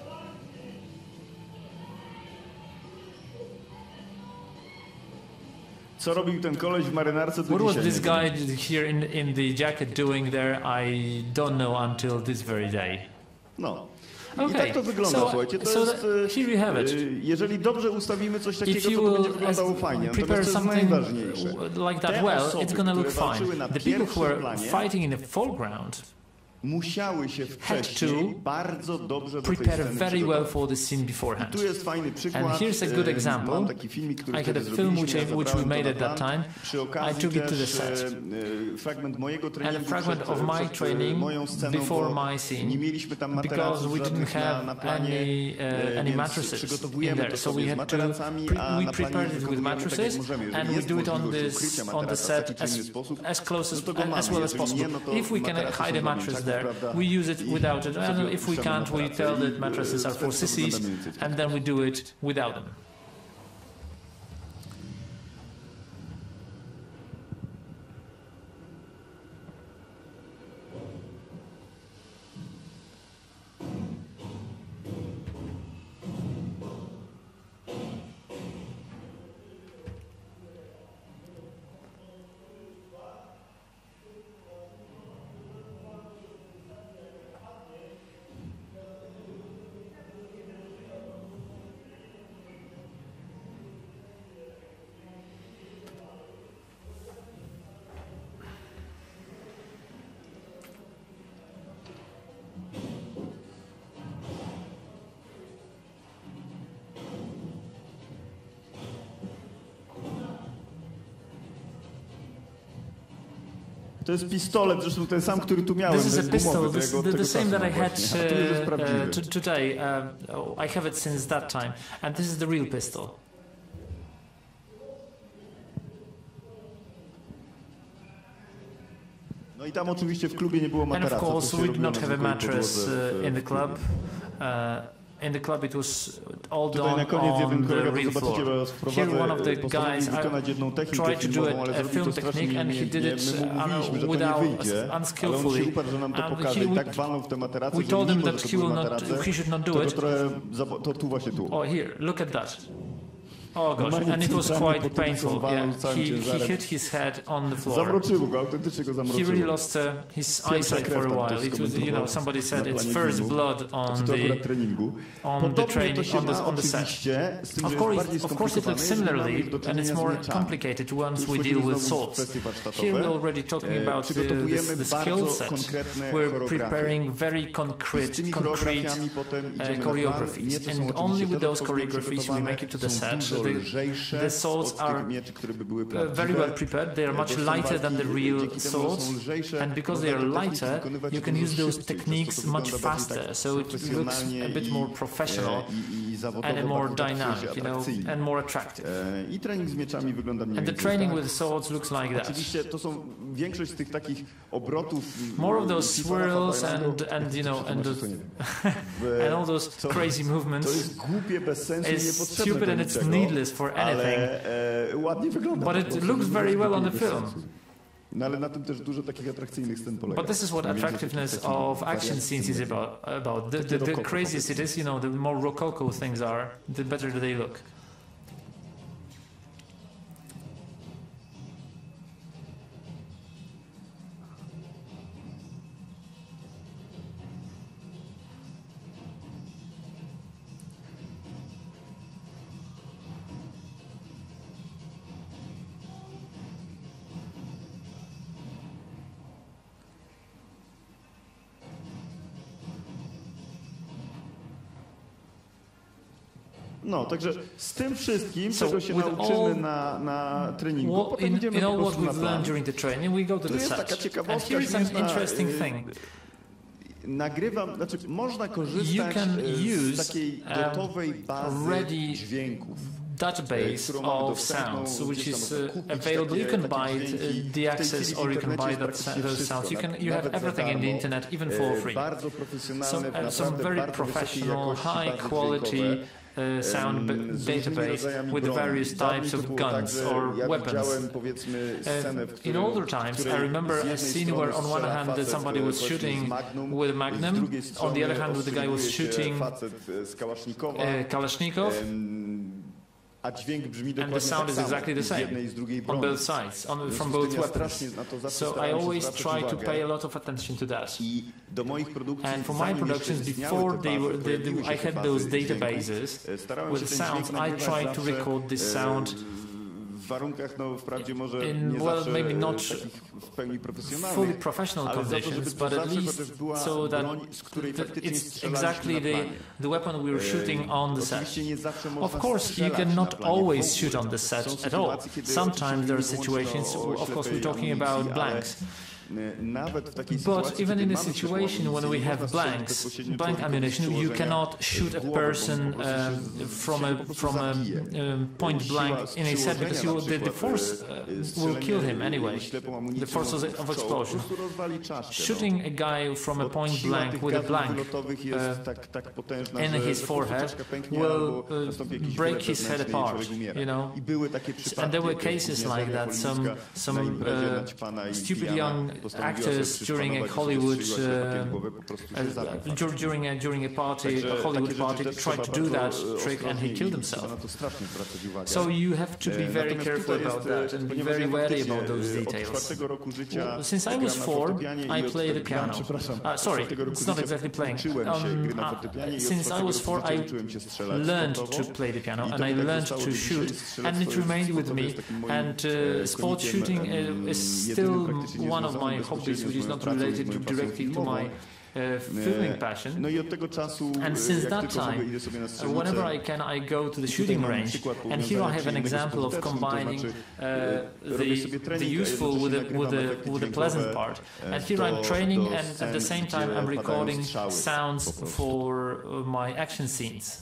Co robił ten koleś w marynarce, to What was dzisiaj this nie wiem. guy here in in the jacket doing there? I don't know until this very day. No. I Okay, tak to wygląda, so- słuchajcie. To so jest, that- e, here you have it. e, jeżeli dobrze ustawimy coś takiego, If to to you będzie will wyglądało as- fajnie. prepare Natomiast co jest something najważniejsze, like that te well, osoby, it's going to look które walczyły fine. na The people who pierwszym were planie, fighting in the foreground musiały się wcześniej bardzo dobrze do tej prepare sceny very well przygotować. for the scene beforehand. Tu jest fajny przykład. And here's a good e, example. Mam taki filmik, który I had a wtedy film zrobiliśmy, which I- ja which we zabrałem made to na at that plan. time. Przy I okazji took it to the też, set. e, e, fragment mojego treningu And a fragment przed, of my przed, e, training moją sceną, before bo my scene, nie mieliśmy tam because materaców we didn't żadnych na, have na planie, any, uh, e, any więc mattresses in przygotowujemy there, to so sobie we z had to materacami, pre- a we na planie prepared it with wykonujemy tak, jak mattresses, możemy. Jeżeli and we jest do it on możliwość this ukrycia on the materaca w set taki czy inny as, sposób, as close no as, to go mamy. as well as Jeżeli possible. nie, no to If we can materace są hide a dla mattress mięciaków, there, prawda? we use it I without it. sobie And if we opuszczamy can't, we materace tell i, that mattresses are e, for wtedy sissies, wygląda mniej więcej and then we do it without them. To jest pistolet, zresztą ten sam, który tu miałem. This is a bez gumowy, pistol, to this, ja go od the, tego the same czasu that I mam had właśnie. A tu już jest uh, prawdziwy. uh, t- today. Um, oh, I have it since that time, and this is the real pistol. No i tam oczywiście w klubie nie było And of materaca. course, to się we did robiło not na have a zwykłej mattress podłodze w- uh, in the w club. klubie. Uh, in the club, it was all Tutaj na done koniec jeden on the kolega, to real zobaczycie, bo ja floor. Here, one of the postanowił guys wykonać jedną technikę tried to do filmową, ale a zrobił film to strasznie technique, and he did nieumiejętnie. it My mu uh, mówiliśmy, że to nie without wyjdzie, ale on się unskillfully. uparł, że nam to And pokaże he i would- tak walnął w te materace, we że told him mimo, that że to he były will not- materace, he should not do to, it. to trochę, za- to tu właśnie tu. Oh, here, look at that. Oh gosh, Normalnie and it was centralnie quite po tym painful. są walą Yeah, całym he, he ciężarem. hit his head on the floor. Zamroczyło go, autentycznie go He zamroczyło. really lost uh, his eyesight for a while. It was, you know, somebody said it's first blood on to akurat the treningu. on the Podobnie to training się on the ma on the set. oczywiście, z tym, Of że jest course, bardziej of course, it looks skomplikowane, jeżeli mamy similarly, już do and czynienia it's z more mieczami. complicated once Tu we wchodzimy deal with znowu w swords. kwestie warsztatowe. Here we're already talking E, about the, przygotowujemy the, the bardzo skill set. konkretne We're choreografie. preparing very Z concrete, tymi concrete choreografiami potem uh, idziemy na plan. choreographies, Miecze są and oczywiście only with dodatkowo those choreographies we przygotowane, make it to the są set. dużo The, lżejsze the swords od are tych mieczy, które by były uh, prawdziwe. very well prepared. They are much To są lighter than the walki, real dzięki temu, że swords, są lżejsze, and because they are można te techniki lighter, wykonywać you can dużo use those szybciej, przez techniques co to much wygląda bardziej faster. tak So it looks profesjonalnie a bit i, more professional e, i, i zawodowo, and more bardzo tak dynamic, świeżo, you know, atrakcyjnie. and more attractive. E, I trening z mieczami wygląda mniej And the więcej training tak. with swords looks like that. Oczywiście to są większość z tych takich obrotów. More of those FIFA, swirls Rafa, and Rafa, and you know and to those nie wiem. and all those To- crazy To movements. jest głupie, bez sensu, It's niepotrzebne stupid do and it's niczego, needless for anything. ale e, ładnie wygląda. But po it prostu, looks nie very jest well on głupie, the bez film. sensu. No ale na tym też dużo takich atrakcyjnych scen polega. But this is what Mniej więcej attractiveness takich of action wariacji scenes is scen. about. About the, the, the rococo, crazier it is, you know, the more rococo things are, the better they look. No, także z tym wszystkim, So, czego się with nauczymy all- na, na treningu, Well, potem in, idziemy in po all what prostu na we've plan. learned during the training, we go to Tu the jest taka set. And ciekawostka here is an śmieszna, interesting y, thing. nagrywam, znaczy można korzystać You can z use, takiej um, gotowej bazy ready dźwięków. database of sounds, which is uh, available. You can buy it, uh, the access, or you can buy that, those sounds. You can you have everything in the internet, even for free. So uh, some very professional, high quality uh, sound database with various types of guns or weapons. Uh, in older times, I remember a scene where on one hand that somebody was shooting with a Magnum, on the other hand the guy was shooting uh, Kalashnikov. And the sound is exactly the same on both sides, on, from both weapons. So I always try to pay a lot of attention to that. And for my productions, before they were, they, they, I had those databases with the sounds, I tried to record this sound in, well, maybe not fully professional conditions, but at least so that it's exactly the, the weapon we were shooting on the set. Of course, you cannot always shoot on the set at all. Sometimes there are situations, of course, we're talking about blanks. But even in a situation when we have blanks, blank ammunition, you cannot shoot a person um, from a from a um, point blank in a set because you, the, the force uh, will kill him anyway. The force of explosion. Shooting a guy from a point blank with a blank uh, in his forehead will uh, break his head apart. You know, and there were cases like that. Some some uh, stupid young actors during a Hollywood uh, uh, during a during a party, a Hollywood party, tried to do that trick and he killed himself. So you have to be very careful about that and be very wary about those details. Well, since I was four, I played the piano. Uh, sorry, it's not exactly playing. Um, uh, since I was four, I learned to play the piano and I learned to shoot, and it remained with me. And uh, sports shooting uh, is still one of my hobbies, which is not related to directly to my uh, filming passion. And since that time, uh, whenever I can, I go to the shooting range. And here I have an example of combining uh, the, the useful with the, with, the, with the pleasant part. And here I'm training, and at the same time I'm recording sounds for uh, my action scenes.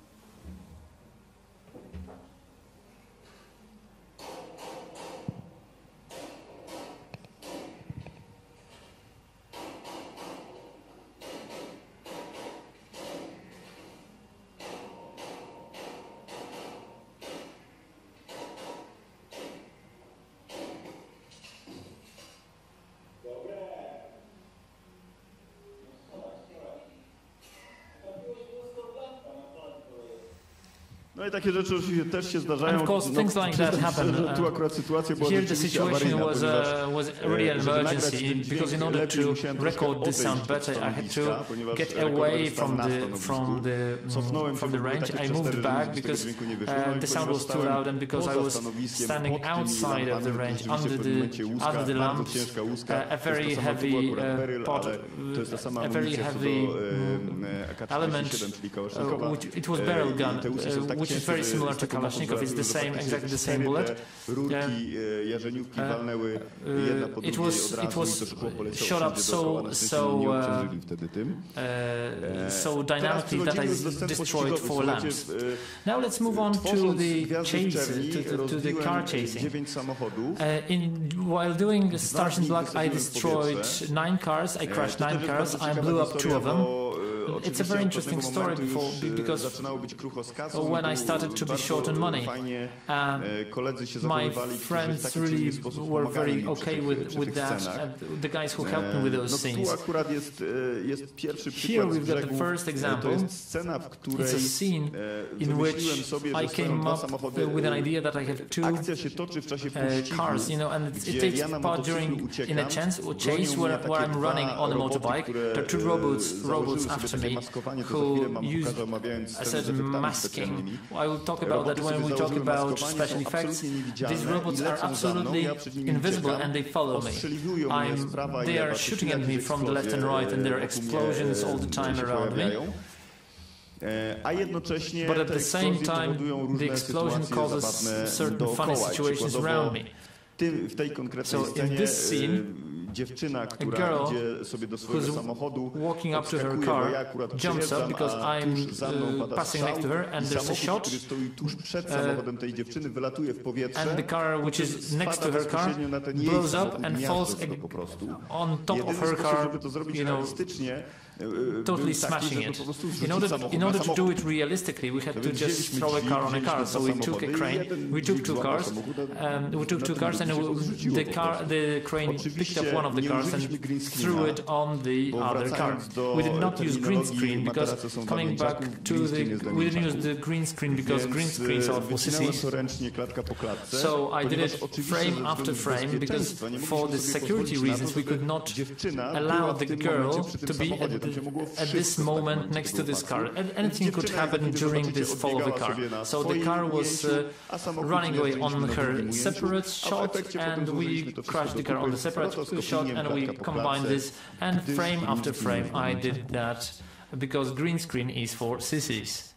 No i takie rzeczy oczywiście też się zdarzają. And of course, things like that happen. Tu akurat sytuacja była Here the situation was, uh, was really an emergency because in order to record this sound better, I had to get away from the from the um, from the range. I moved back because uh, the sound was too loud, and because I was standing outside of the range under the under the lamps, uh, a very heavy uh, pot, uh, a very heavy um, element, uh, which it was barrel gun, uh, which is very similar to Kalashnikov. It's the same, exactly the same bullet. Uh, uh, it was it was shot up so so uh, uh, so dynamically that I destroyed four lamps. Now let's move on to the chase, to the, to the car chasing. Uh, in while doing Stars in Black, I destroyed nine cars. I crashed nine cars. I blew up two of them. It's a very interesting story before, because when I started to be short on money, uh, my friends really were very okay with, with that, uh, the guys who helped me with those scenes. Here we've got the first example. It's a scene in which I came up with an idea that I have two uh, cars, you know, and it, it takes part during in a chance chase where, where I'm running on a motorbike. There are two robots, robots after me who use a certain masking. I will talk about that when we talk about special effects. These robots are absolutely invisible and they follow me. I'm, they are shooting at me from the left and right, and there are explosions all the time around me. But at the same time, the explosion causes certain funny situations around me. So in this scene, dziewczyna, która girl idzie sobie do swojego who's samochodu, walking up to her odskakuje, car, bo ja akurat jumps up przejeżdżam, because a I'm tuż za mną uh, pada passing strzał next to her i and there's a samochód, shot. który stoi tuż przed samochodem tej dziewczyny, wylatuje w powietrze, And the car which is next to her car bezpośrednio na ten jej blows samochód, up and gniazdo falls go po prostu. on top Jedyny of her sposób, car, żeby to zrobić you know, realistycznie, totally był taki, smashing żeby it. po prostu In zrzucić order, samochód in na order to do samochód. it realistically, we had No to więc just wzięliśmy throw a dźwig, car on a wzięliśmy car. dwa So we took samochody a i crane, jeden we took dźwig two złapał cars, samochód, a um, we took na two tym cars, and drugim się to zrzuciło the po car, prostu. the crane picked up one of the nie cars użyliśmy and green threw screena, it on the bo other car. wracając do We did not use green terminologii, screen because materace są dla coming back mięczaków, to green the, screen jest dla we didn't use mięczaków. the green screen because green Więc, screens are e, for wycinałem sissies. to ręcznie, klatka po klatce, So I did ponieważ it oczywiście frame ze after względów frame because bezpieczeństwa nie for mogliśmy the sobie security pozwolić na to, reasons we żeby could not dziewczyna była allow w the tym girl momencie przy tym to be samochodzie. at, Tam się mogło the, at wszystko this w takim moment momencie next to tego this car. upadku. And anything could Dziewczyna, jak happen widzimy, during zobaczycie, this fall of the odbiegała car. sobie na So the swoim car was ujęciu, uh, a samochód running away wjeżdżaliśmy on na her drugim ujęciu, separate a w shot, efekcie and potem we złożyliśmy to crashed wszystko the car on do the separate kupy, shot, and we klatka po combined klatce, this. And gdyż frame green after screen frame, I jest did that because green screen is for sissies.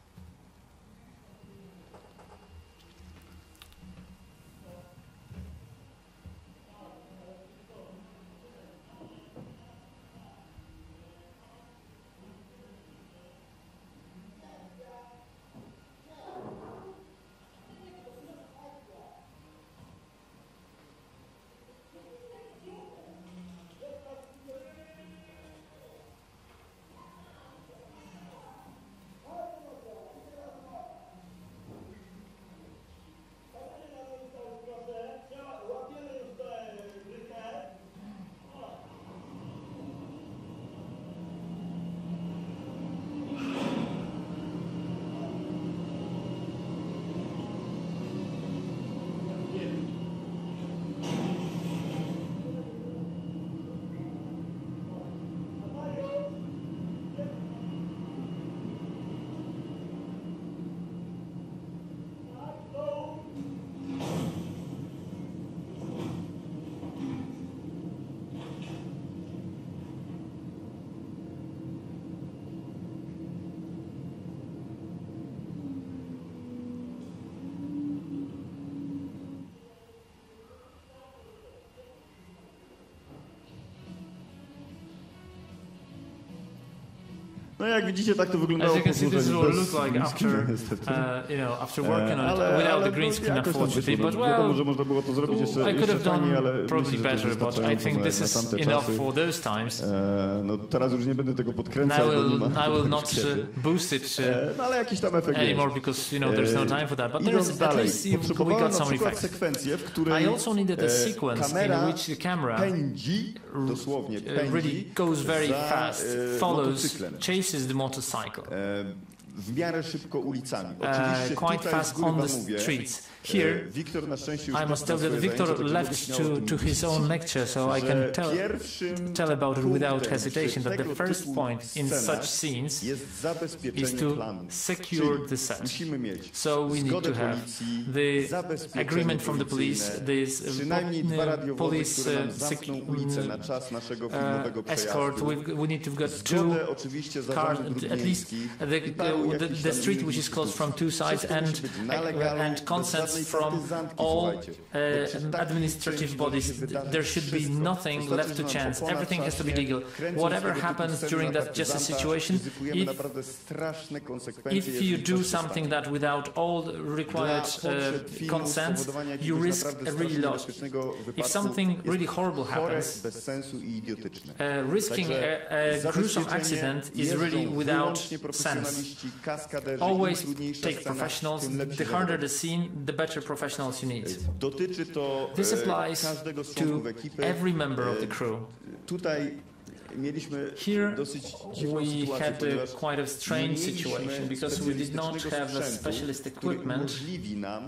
No jak widzicie, tak to wyglądało As you can see, this is what it bez looked like green after, screena, niestety. uh, you know, after working on it Ale- without ale the green no, screen, jakoś tam unfortunately. wyszło. But Wiadomo, well, że można było to zrobić jeszcze, I could jeszcze have done taniej, ale probably myślę, że to better, but I think wystarczająco this na, is na tamte enough czasy. for those times. E, no teraz już nie będę tego And podkręcał, I bo nie will, ma I will not kiedy. uh, boost it uh, E, No ale jakiś tam efekt jest. anymore because, you know, there's no time for that. But there Idąc is, at dalej, least you, we potrzebowałem got na some przykład effects. sekwencję, w której I also needed a e, sequence kamera in which the camera pędzi, dosłownie uh, pędzi, really goes very za, fast, e, follows, motocyklem. chases the motorcycle. E, w miarę szybko ulicami. Uh, Oczywiście quite tutaj fast z góry on wam the mówię, streets. e, Here, Wiktor na szczęście już I must poszedł tell na that swoje Victor zajęcie, left dlatego mogę to, śmiało to o tym his mówić, own lecture, so I że can tell, pierwszym tell about it without punktem hesitation that the tego first typu point in scenach such scenes jest zabezpieczenie is to planu. secure Czyli the set. musimy mieć So we need zgodę to have policji, the zabezpieczenie agreement from the police, policyjne, this uh, przynajmniej dwa uh, radiowozy, police które nam uh, zamkną sec- ulicę na czas naszego uh, filmowego escort. przejazdu. We've, we need to get two Zgodę oczywiście cars, zarządu dróg at least miejskich the, i paru the, the, jakichś the tam street innych which is closed from two instytucji. sides Wszystko and, musi być na legalu, and bez consents żadnej from partyzantki, all słuchajcie. Bo przy uh, takim administrative czymś może bodies. się wydarzyć There should be wszystko. nothing Wystarczy, left to że nam chance. opona Everything has to be trzaśnie, legal. kręcąc Whatever tego typu happens sceny during na that just a partyzanta, situation, ryzykujemy if naprawdę straszne konsekwencje, If you jeżeli do coś się something stanie. that without all required Dla potrzeb uh, filmu, consent, spowodowania you jakiegoś risk naprawdę a really strasznie loss. niebezpiecznego If wypadku something jest really horrible chore, happens, bez sensu i idiotyczne. uh, risking Także a, a gruesome zabezpieczenie accident is jeżdżą really without wyłącznie sense. profesjonaliści, kaskaderzy, Always im trudniejsza take scena, professionals. tym lepsi The harder the zawodowi. scene, the better professionals you need. Dotyczy to This e, applies każdego z to członków ekipy. every member of the E, crew. Tutaj mieliśmy Here dosyć dziwną we sytuację, had a ponieważ quite a strange nie mieliśmy situation because we did not specjalistycznego have a sprzętu, specialist który equipment umożliwi nam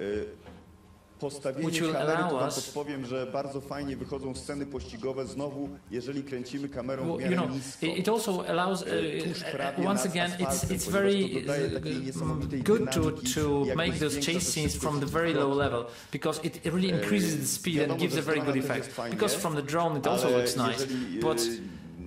e, postawienie which will kamery, allow to wam us- podpowiem, że bardzo fajnie wychodzą sceny pościgowe znowu, jeżeli kręcimy kamerą w Well, miarę you know, nisko. it it also allows. Uh, tuż uh, prawie once nad again, it's asfaltem, it's ponieważ very to dodaje takiej niesamowitej uh, good to dynamiki, to jakby make those zwiększa chase to scenes szybkość from the very low dwukrotnie. level because it it really increases the speed and wiadomo, gives że a very strona good też effect. jest fajnie, Because from the drone it also ale looks nice, jeżeli, but e,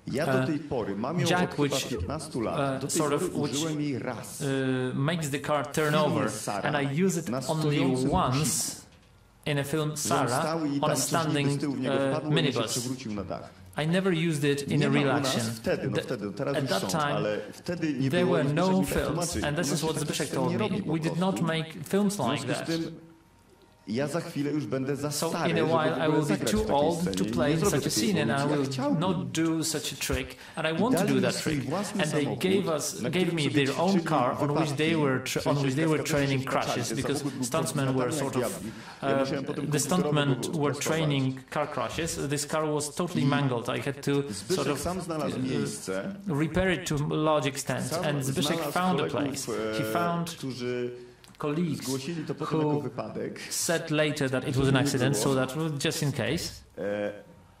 Ja do tej pory, mam ją jack od chyba which, piętnastu lat, uh, do tej sort of, pory which, użyłem jej raz. uh, makes the car turn over, and I use it only once in a film Sarah on a standing uh, minibus. I never used it in a real action. The, at that time, there were no films, and this is what Zbyszek told me. We did not make films like that. Ja za chwilę już będę za So stary, in a while I will be too old to scenie, play in such a takiej scene, and I will produkcji. not do such a trick, and I want to dali do mi that swój trick. własny And they samochód, gave us, na gave którym me sobie their own ćwiczyli car on which they were, wypadki. tra- on which they were W sensie training kaskaderzy crashes, się because wtapali, ten stuntmen samochód were był sort of, jak diabli. Ja musiałem uh, potem the komputerowo stuntmen go were sprostować. training car crashes. This car was totally mangled. I had to sort Zbyszek of sam znalazł miejsce. repair it to a large extent, Sam and Zbyszek znalazł found a kolegów, place. e, He found którzy colleagues zgłosili to potem jako who wypadek. said later that it was an accident, so that just in case. E,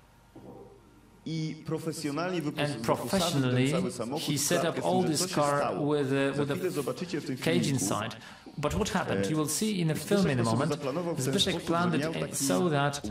I profesjonalnie And wyposażył professionally, ten cały samochód he w set klatkę, up z tym, all że this co się car stało? with a, Za with chwilę a zobaczycie w tym cage filmiku. inside. But what happened? You will see in a film in a moment. Zbyszek planned it so that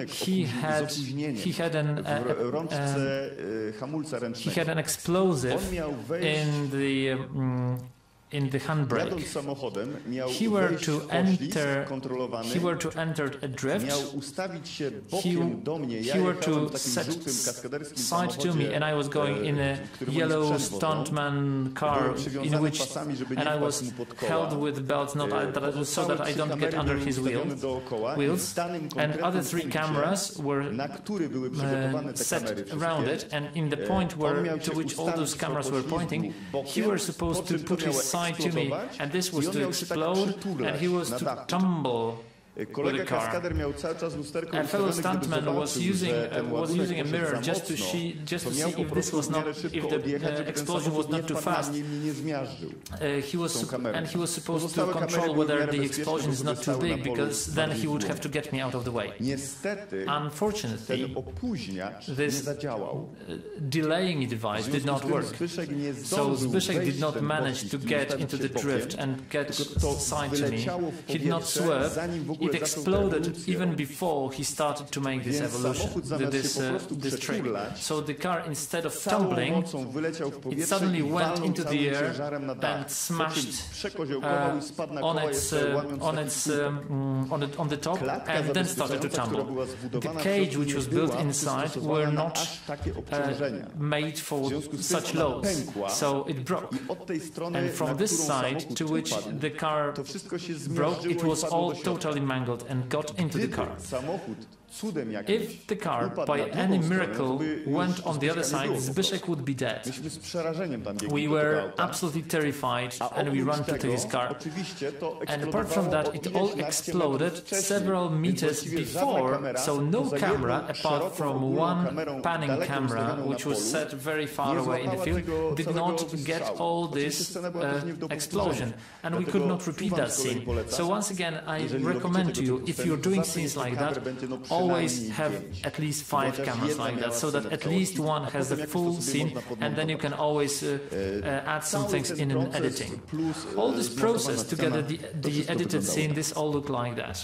he had he had an uh, w rączce uh, hamulca he ręcznego. had an explosive On miał wejść, in the um, in the handbrake. jadąc samochodem, miał He were wejść to w poślizg enter. kontrolowany. He were to enter a drift. Miał ustawić się bokiem He, do mnie. Ja he were jechałem to w takim set żółtym kaskaderskim side to samochodzie, me, and I was going in e, a który ma yellow sprzęt wodą. stuntman car Byłem in przywiązany which, pasami, żeby nie and I wpaść was mu pod koła. held with belts, not E, that I, so that I pozostałe don't trzy get kamery under były his ustawione wheels. dookoła i wheels w danym and konkretnym other three punkcie, cameras were na który były przygotowane te uh, kamery set around wszystkie, it, and in the e, point on where miał to się which all ustawić those w cameras were poślizgu pointing, bokiem, he was supposed po to czym to put his miało side to me, eksplodować and this i was on to miał się tak explode, przytulać and he was na to dachu. tumble. Kolega with the car. kaskader miał cały czas lusterko A fellow ustawione, gdyby stuntman was zobaczył, using że ten uh, was ładunek using a poszedł mirror za just to mocno, see just to to see miał po if this prostu was w not miarę szybko if the odjechać, uh, żeby ten explosion samochód was not nie too wpadł na fast. mnie i mnie nie zmiażdżył. Uh, he was tą sup- kamerą. and he was supposed to Pozostałe kamery control były w whether miarę the bezpieczne, explosion is bo not too stały na big, polu because then bardziej he would w have to get me out of the way. Niestety Unfortunately, ten opóźniacz nie this zadziałał. uh, delaying device did not work. Zbyszek nie So zdążył Zbyszek wejść did w not ten manage poślizg to i get ustawić into się the bokiem, drift and get tylko to side to me. wyleciało w He did not powietrze, swerve. zanim w ogóle It zaczął tę exploded ewolucję even robić. before he started to make this Więc evolution, samochód zamiast this, się po uh, prostu this trick. przeturlać, So the car, instead of całą tumbling, mocą wyleciał w it powietrze suddenly i went walnął into the całym air ciężarem na dach. and smashed Przekoziołkował i spadł na uh, on koła its jeszcze uh, łamiąc on taki its słupek. um, on, the, on the top, Klatka and then started to zabezpieczająca, która tumble. była The zbudowana w cage środku, which nie was built była inside przystosowana were na not aż takie uh, obciążenia. made for W związku z tym such ona loads, pękła so it broke. I od tej strony, And na from this którą side samochód to which upadł, the car to wszystko się broke, it zmiażdżyło i was wpadło all do środka. totally mangled and got into the Gdyby car. samochód cudem jakimś If the car, upadł by na drugą any stronę, miracle, to by już went on the other Zbyszka nie side, było po Zbyszek prostu. would be dead. Myśmy z przerażeniem tam biegli We do tego were auta. absolutely terrified, A and we oprócz ran to tego, his car. oczywiście to And apart from that, it all exploded several meters before, so no camera, apart from one panning camera, which was set very far away in the field, did not get all this uh, explosion. And we could not repeat that scene. So once again, I recommend to you, if you're doing scenes like that, always have at least five cameras like that, so that at least one has the full scene, and then you can always uh, uh, add some things in an editing. All this process together, the, the edited scene, this all look like that.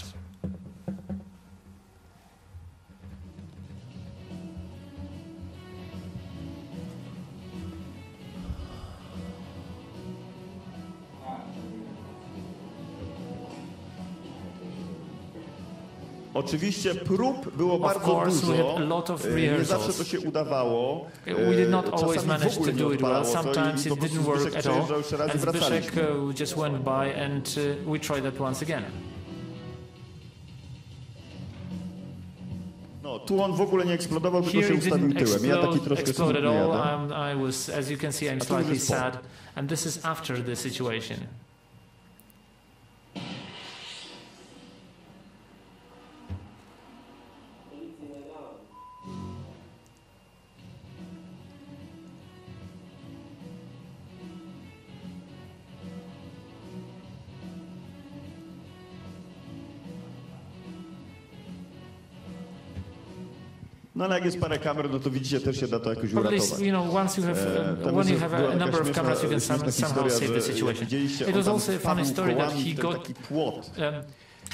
Oczywiście prób było bardzo course, we dużo. had a lot of E, Nie rehearsals. zawsze to się udawało. We did not E, always czasami manage w ogóle to nie do it well. odpalało to i Sometimes po it prostu didn't work Zbyszek at all. przejeżdżał jeszcze raz i And Zbyszek wracaliśmy. uh, just went by, and uh, we tried that once again. No, tu on w ogóle nie eksplodował, tylko Here się it ustawił didn't tyłem. Ja taki explode, troszkę explode at smutny all. jadę. Um, I was, as you can see, I'm A to już slightly jest po. sad. And this is after the situation. No ale jak jest parę kamer, no to widzicie, też się da to jakoś But at uratować. least, you know, once you have, E, uh, tam when you jest- have była a, a taka number of śmieszna- cameras, you can śmieszna some, somehow historia, save the że jak situation. widzieliście, It on was tam also a funny wpadł story that kołami he w ten got taki płot. um,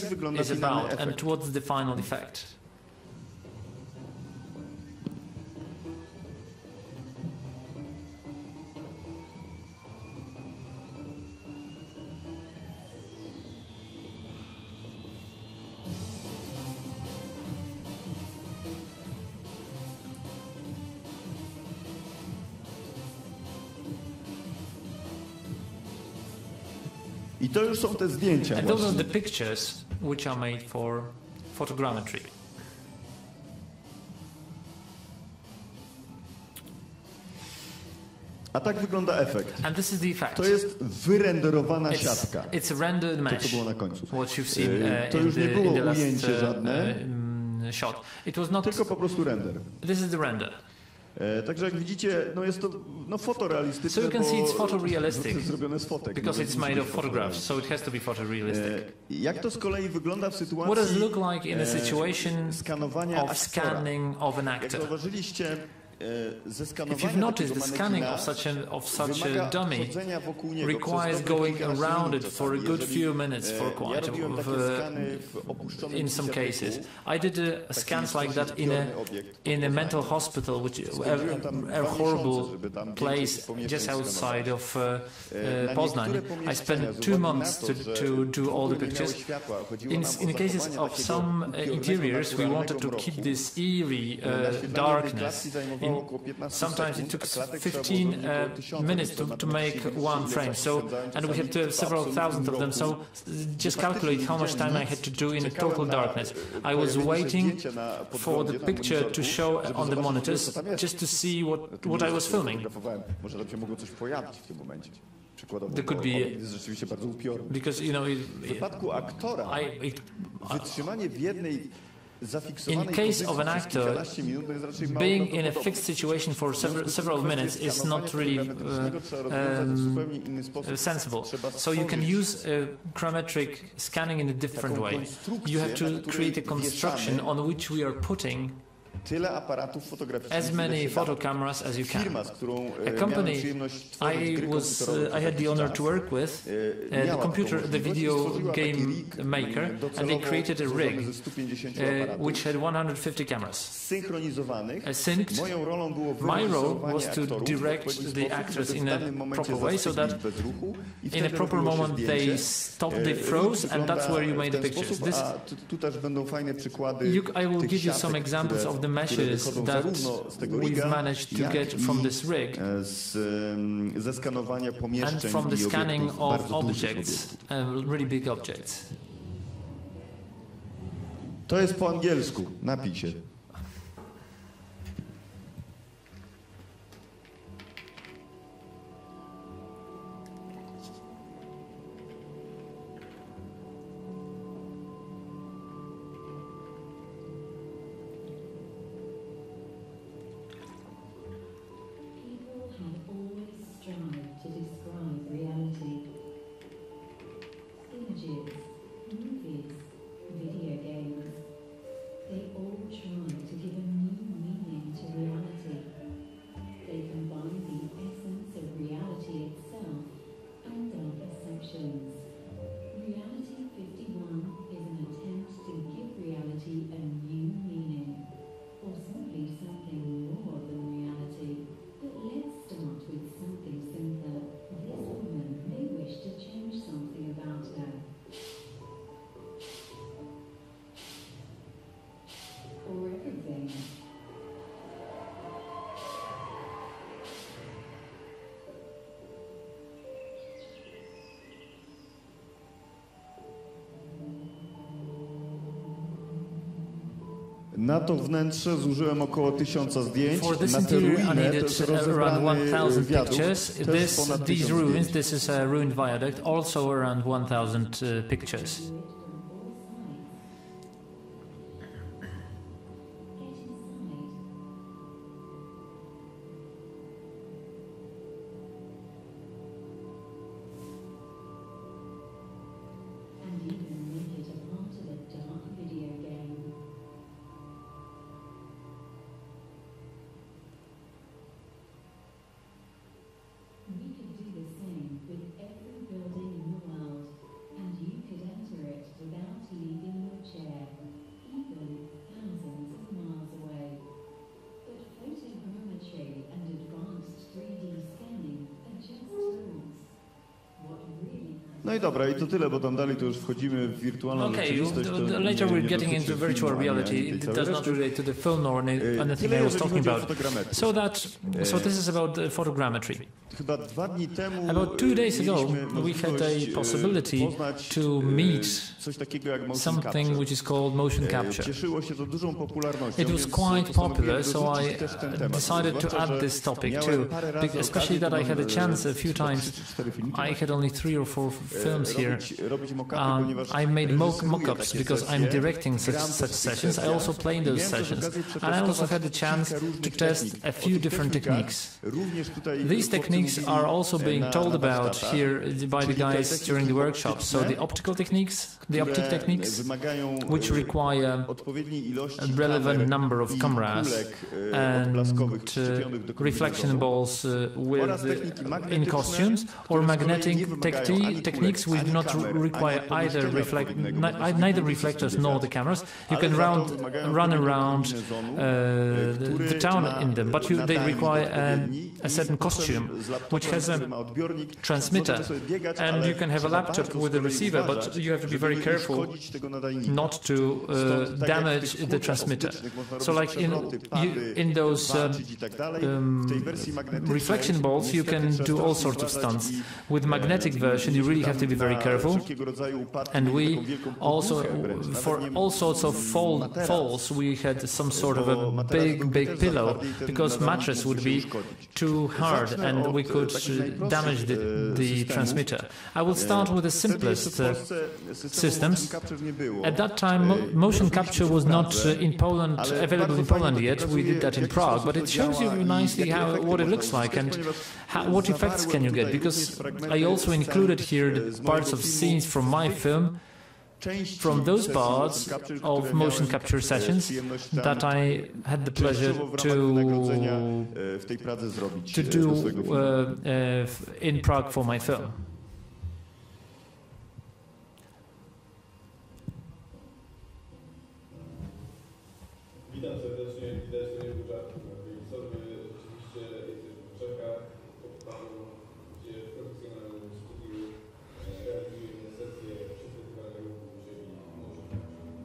this wygląda is finalny about and efekt? what's the final effect. I to już są te zdjęcia And those are właśnie. the pictures which are made for photogrammetry. A tak wygląda efekt. And this is the effect. To jest wyrenderowana siatka. It's, it's a rendered To, mesh. co było na końcu. What you've seen E, uh, To in już nie the, było in the last ujęcie uh, żadne, uh, shot. It was not. tylko po prostu render. This is the render. E, Także jak widzicie, no jest to no, fotorealistyczne, So you can bo see it's photorealistic. to jest zrobione z fotek. Because no, it's więc made musi of być photographs, fotorealistyczne. so it has to be photorealistic. E, Jak to z kolei wygląda w sytuacji What does it look like in a e, situation skanowania of aktora? scanning of an Jak actor? zauważyliście, e, ze If skanowania you've noticed, takiego the scanning manekina of such a, of such wymaga a dummy chodzenia wokół niego requires przez dobre going kilkanaście around minut it for a czasami. good Jeżeli, few minutes for e, quite ja robiłem takie of, skany w opuszczonym in some psychiatryku. cases. I did a, Taki scans like that in zbiorny a obiekt. in a mental hospital, which Spędziłem tam a, a dwa horrible miesiące, żeby tam place większość pomieszczeń just outside skanować. of uh, E, na uh, Poznań. niektóre I pomieszczenia, spent z two uwagi na months to, to, że to do all the w ogóle nie miały pictures. światła, chodziło In, nam o in cases zachowanie of takiego some uh, upiornego, interiors, we wanted to naturalnego keep mroku. this eerie E, uh, naświetlanie tej darkness. klatki zajmowało In, około piętnaście sometimes sekund, it took a klatek trzeba było fifteen zrobić około uh, tysiąca, minutes więc to, na to tym make silniku one ile frame. czasu So, spędzałem and we had to have czasami w several absolutnym thousand of them. mroku. So, just calculate how much time I had to do in a Czekałem total na, darkness. e, I was pojawienie się waiting zdjęcia na for podglądzie, the na picture to monitorku, show żeby on the zobaczyć, monitors, co tam jest. just to see what, Tym what I nie was filming. fotografowałem. Może tam się mogło coś pojawić w tym momencie. Przykładowo, There could bo be- obiekt jest rzeczywiście bardzo upiorny. Because, you know, it, W przypadku aktora I, it, wytrzymanie w jednej zafiksowanej In case pozycji of an przez actor, kilkanaście minut to jest raczej mało being in a prawdopodobne. fixed situation for W związku several, z tym several kwestię minutes is skanowania not really fotogrametrycznego trzeba uh, rozwiązać w um, zupełnie inny sposób. sensible. Trzeba So you can stworzyć use uh, chrometric scanning in a different taką way. konstrukcję, You have na to której create a construction wieszamy on which we are putting tyle aparatów fotograficznych, as ile many się da. photo cameras as you can. Firma, z którą e, A miałem company przyjemność tworzyć I gry was, komputerowe uh, przez I had the jakiś honor czas, to work with, e, uh, the miała computer, taką the możliwość i video stworzyła taki game rig, maker, e, and they docelowo created a złożony rig ze stu pięćdziesięciu uh, aparatów, which had one hundred fifty cameras. synchronizowanych. Uh, synced. Moją rolą było My role wyreżyserowanie was to aktorów w direct odpowiedni the sposób, actors żeby in w a danym momencie proper way, so zastąpić that bez ruchu i in wtedy a proper robiło się moment they zdjęcie. stopped, E, they rig froze, and that's where you wygląda made w the ten pictures. sposób, This, a tu, tu też będą fajne przykłady you, I will tych give you siatek, some examples które, of the które meshes wychodzą that zarówno z tego we've riga, managed to jak get i from this rig z, em, ze skanowania pomieszczeń and from the i scanning obiektów, of bardzo dużych objects, obiektów. uh, really big objects. To jest po angielsku, napisie. People have always strived to describe reality. Images, movies, video games, they all try to give a new meaning to reality. They combine the essence of reality itself and our perceptions. Reality fifty-one is an attempt to give reality a new meaning, or simply something more than reality. But let's start with something simpler. This woman may wish to change something about her. Or everything. Na to wnętrze zużyłem około tysiąca zdjęć. For this Na te interior, I ruiny to needed jest around rozebrany one thousand wiadukt, pictures. też This, ponad these tysiąc ruins, zdjęć. this is a ruined viaduct, also around one thousand uh, pictures. Do it from all sides. Get inside. And even make it a part of a dark video game. We could do the same with every building in the world, and you could enter it without leaving your chair, even thousands of miles away. But photogrammetry and advanced three D scanning are just tools. What really No i dobra, i to tyle, bo tam dalej to już wchodzimy w wirtualną Okay, you, rzeczywistość. to the, nie- later nie we're getting dotyczy into virtual filmu, ani- reality. ani tej It całej does not reszty. relate to the film nor any- E, anything Tyle, I was jeżeli talking chodzi o about. fotogrametrię. So that, so this is about uh, photogrammetry. Chyba dwa dni temu About two days ago, mieliśmy we had możliwość, a possibility poznać, to meet coś takiego jak motion something capture. which is called motion capture. Cieszyło się to dużą popularnością. It was więc quite popular, so dorzucić I też ten temat. decided to Zwłaszcza, add że this topic miałem too, parę razy Be- especially that I had a okazję, chance a mam, few e, times. trzy, cztery filmiki, I had only three or four films here. robić, robić mock-upy, Um, ponieważ I made mock- reżyseruję mock-ups takie because sesje, I'm directing such, gram such też w tych sessions. I sesjach also play in i those miałem też sessions. okazję And I also had the przetestować chance kilka to różnych test technik. a O few tych different technikach techniques. również tutaj These chłopcy techniques mówili, are also e, being na- told na about warsztatach, here by the czyli te guys techniki during the workshops. So optyczne, the optical techniques, the optic które techniques, wymagają which e, require odpowiedniej ilości a relevant kamer number of i cameras kulek, e, and odblaskowych uh, przyczepionych do reflection kombinezonu. balls uh, Oraz with techniki uh, in magnetyczne, costumes, które or z kolei magnetic nie wymagają techni- ani techniques kulek, which do ani not kamer, require ani either pomieszczenia reflect, odpowiedniego, ni- po prostu neither po prostu reflectors sobie nor wiatr. the cameras. You Ale can za to round, wymagają run odpowiedniego around kombinezonu, uh, e, the, który the town ma in them, but you, they nadajnik require a, odpowiedni a certain i potem costume z laptopem, which has a który ma odbiornik, transmitter, możemy sobie biegać, and ale you can have a trzeba laptop bardzo with a z kolei receiver, but uważać, you have to be żeby very nie careful uszkodzić tego nadajnika. not to uh, Stąd, tak jak w damage tych the kulkach transmitter. optycznych można So robić like in przewroty, you, pady, in those um, walczyć i tak dalej. um, W tej wersji magnetycznej reflection balls, you can niestety do trzeba all sorts of uważać stunts. i, With magnetic e, version, you really have to be very na careful. wszelkiego rodzaju upadki, And mieli we taką wielką also, poduchę wręcz, nawet for nie all sorts of fall, materac. falls, we had some sort of Bo a materac big, byłby big też za pillow, twardy i ten because nadajnik mattress mógłby would się be uszkodzić. too hard Zacznę and od we could takich uh, najprostszych, damage the, e, the systemów. transmitter. I will start with the Wtedy jeszcze simplest w uh, Polsce systemu systems. motion capture nie było. At that time, mo- E, motion robiliśmy capture to was w not Pradze, uh, in Poland, ale available bardzo in fajnie Poland to yet. We pokazuje, did that w in jaki Prague, sposób but to it shows you działa i nicely jakie how efekty what it można looks like uzyskać, and ponieważ how, what effects can you get. zawarłem Because tutaj również I also fragmenty included scen, here e, the z parts mojego of filmu, scenes from my tych film, części from those sesji parts motion capture, of które motion miałem, capture e, sessions przyjemność tam that I had the pleasure częściowo w to ramach wynagrodzenia, e, w tej Pradze zrobić to e, do do swojego filmu. uh, uh, in Prague for my film. Witam serdecznie, widać, że nie był żart. Sorry, rzeczywiście jesteśmy w Czechach, pod Panu, gdzie w profesjonalnym studiu e, realizujemy sesję prześwietlowania ruchu sieci motion capture.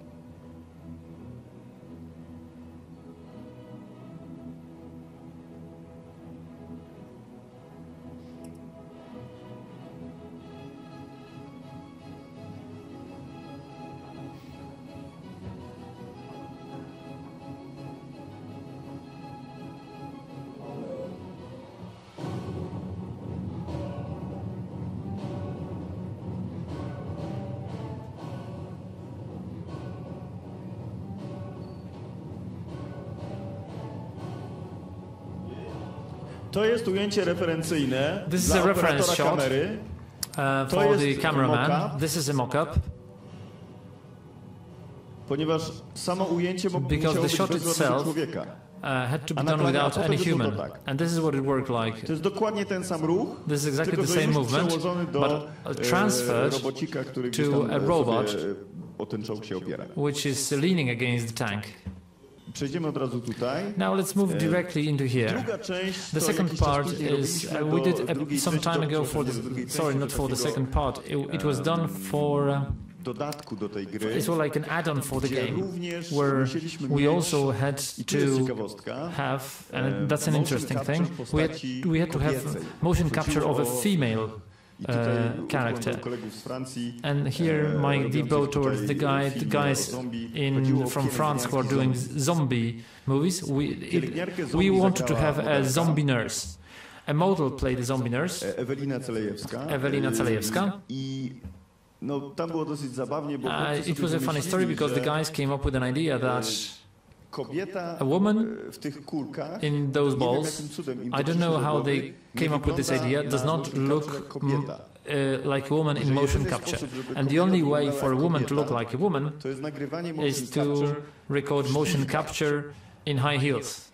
To jest ujęcie referencyjne This is dla a reference operatora shot. kamery. Uh, To for the jest cameraman, mock-up. this is a mock-up. Ponieważ samo ujęcie mo- Because musiało the być shot bez żadnego itself człowieka. uh, had to be A done nagrania without potem any wygląda human. tak. And this is what it worked like. To jest dokładnie ten sam ruch, This is exactly tylko the że same już movement, przełożony do but e, transferred robocika, który to gdzieś tam a e, robot, sobie, e, o ten czołg się opiera. which is leaning against the tank. Przejdziemy od razu tutaj. Now let's move directly into here. Druga część The to second jakiś czas part później is uh, robiliśmy we do did drugiej uh, some części, time do ago for przechodzenia do the drugiej sorry części, not do for the takiego, second part. It, it was done for uh, dodatku do tej gry, it's well like an add-on for the gdzie game również where musieliśmy we mieć, also had i tu jest to ciekawostka, have e, and that's an motion interesting capture thing. w We had, postaci we had to have kobiecej. motion capture of a Chodziło o- female I tutaj uh, character. ukłon do kolegów z Francji, And here e, my robiących debate towards tutaj the guy, the filmy o guys zombie. in Chodziło o from France who are pielęgniarki doing zombie. zombie movies. We it, Pielęgniarkę we zombie wanted to zagrała have a modelka, zombie nurse. A model played the zombie nurse. e, Ewelina Celejewska. Ewelina E, Celejewska. I no, tam było dosyć zabawnie, bo Uh, chłopcy it sobie was a funny wymyślili, story because the że guys came up with an idea that kobieta a woman e, w tych kulkach, in those nie wiem, balls, jakim cudem im I to don't przyszło know do how głowy, they nie came up with this wygląda idea, does na not motion look capture jak mm, kobieta. uh, like a woman in Że motion jedyny capture. sposób, żeby And the kobieta only way wyglądała for a jak woman to kobieta, look like a woman to jest nagrywanie motion is to capture. record motion capture in high heels.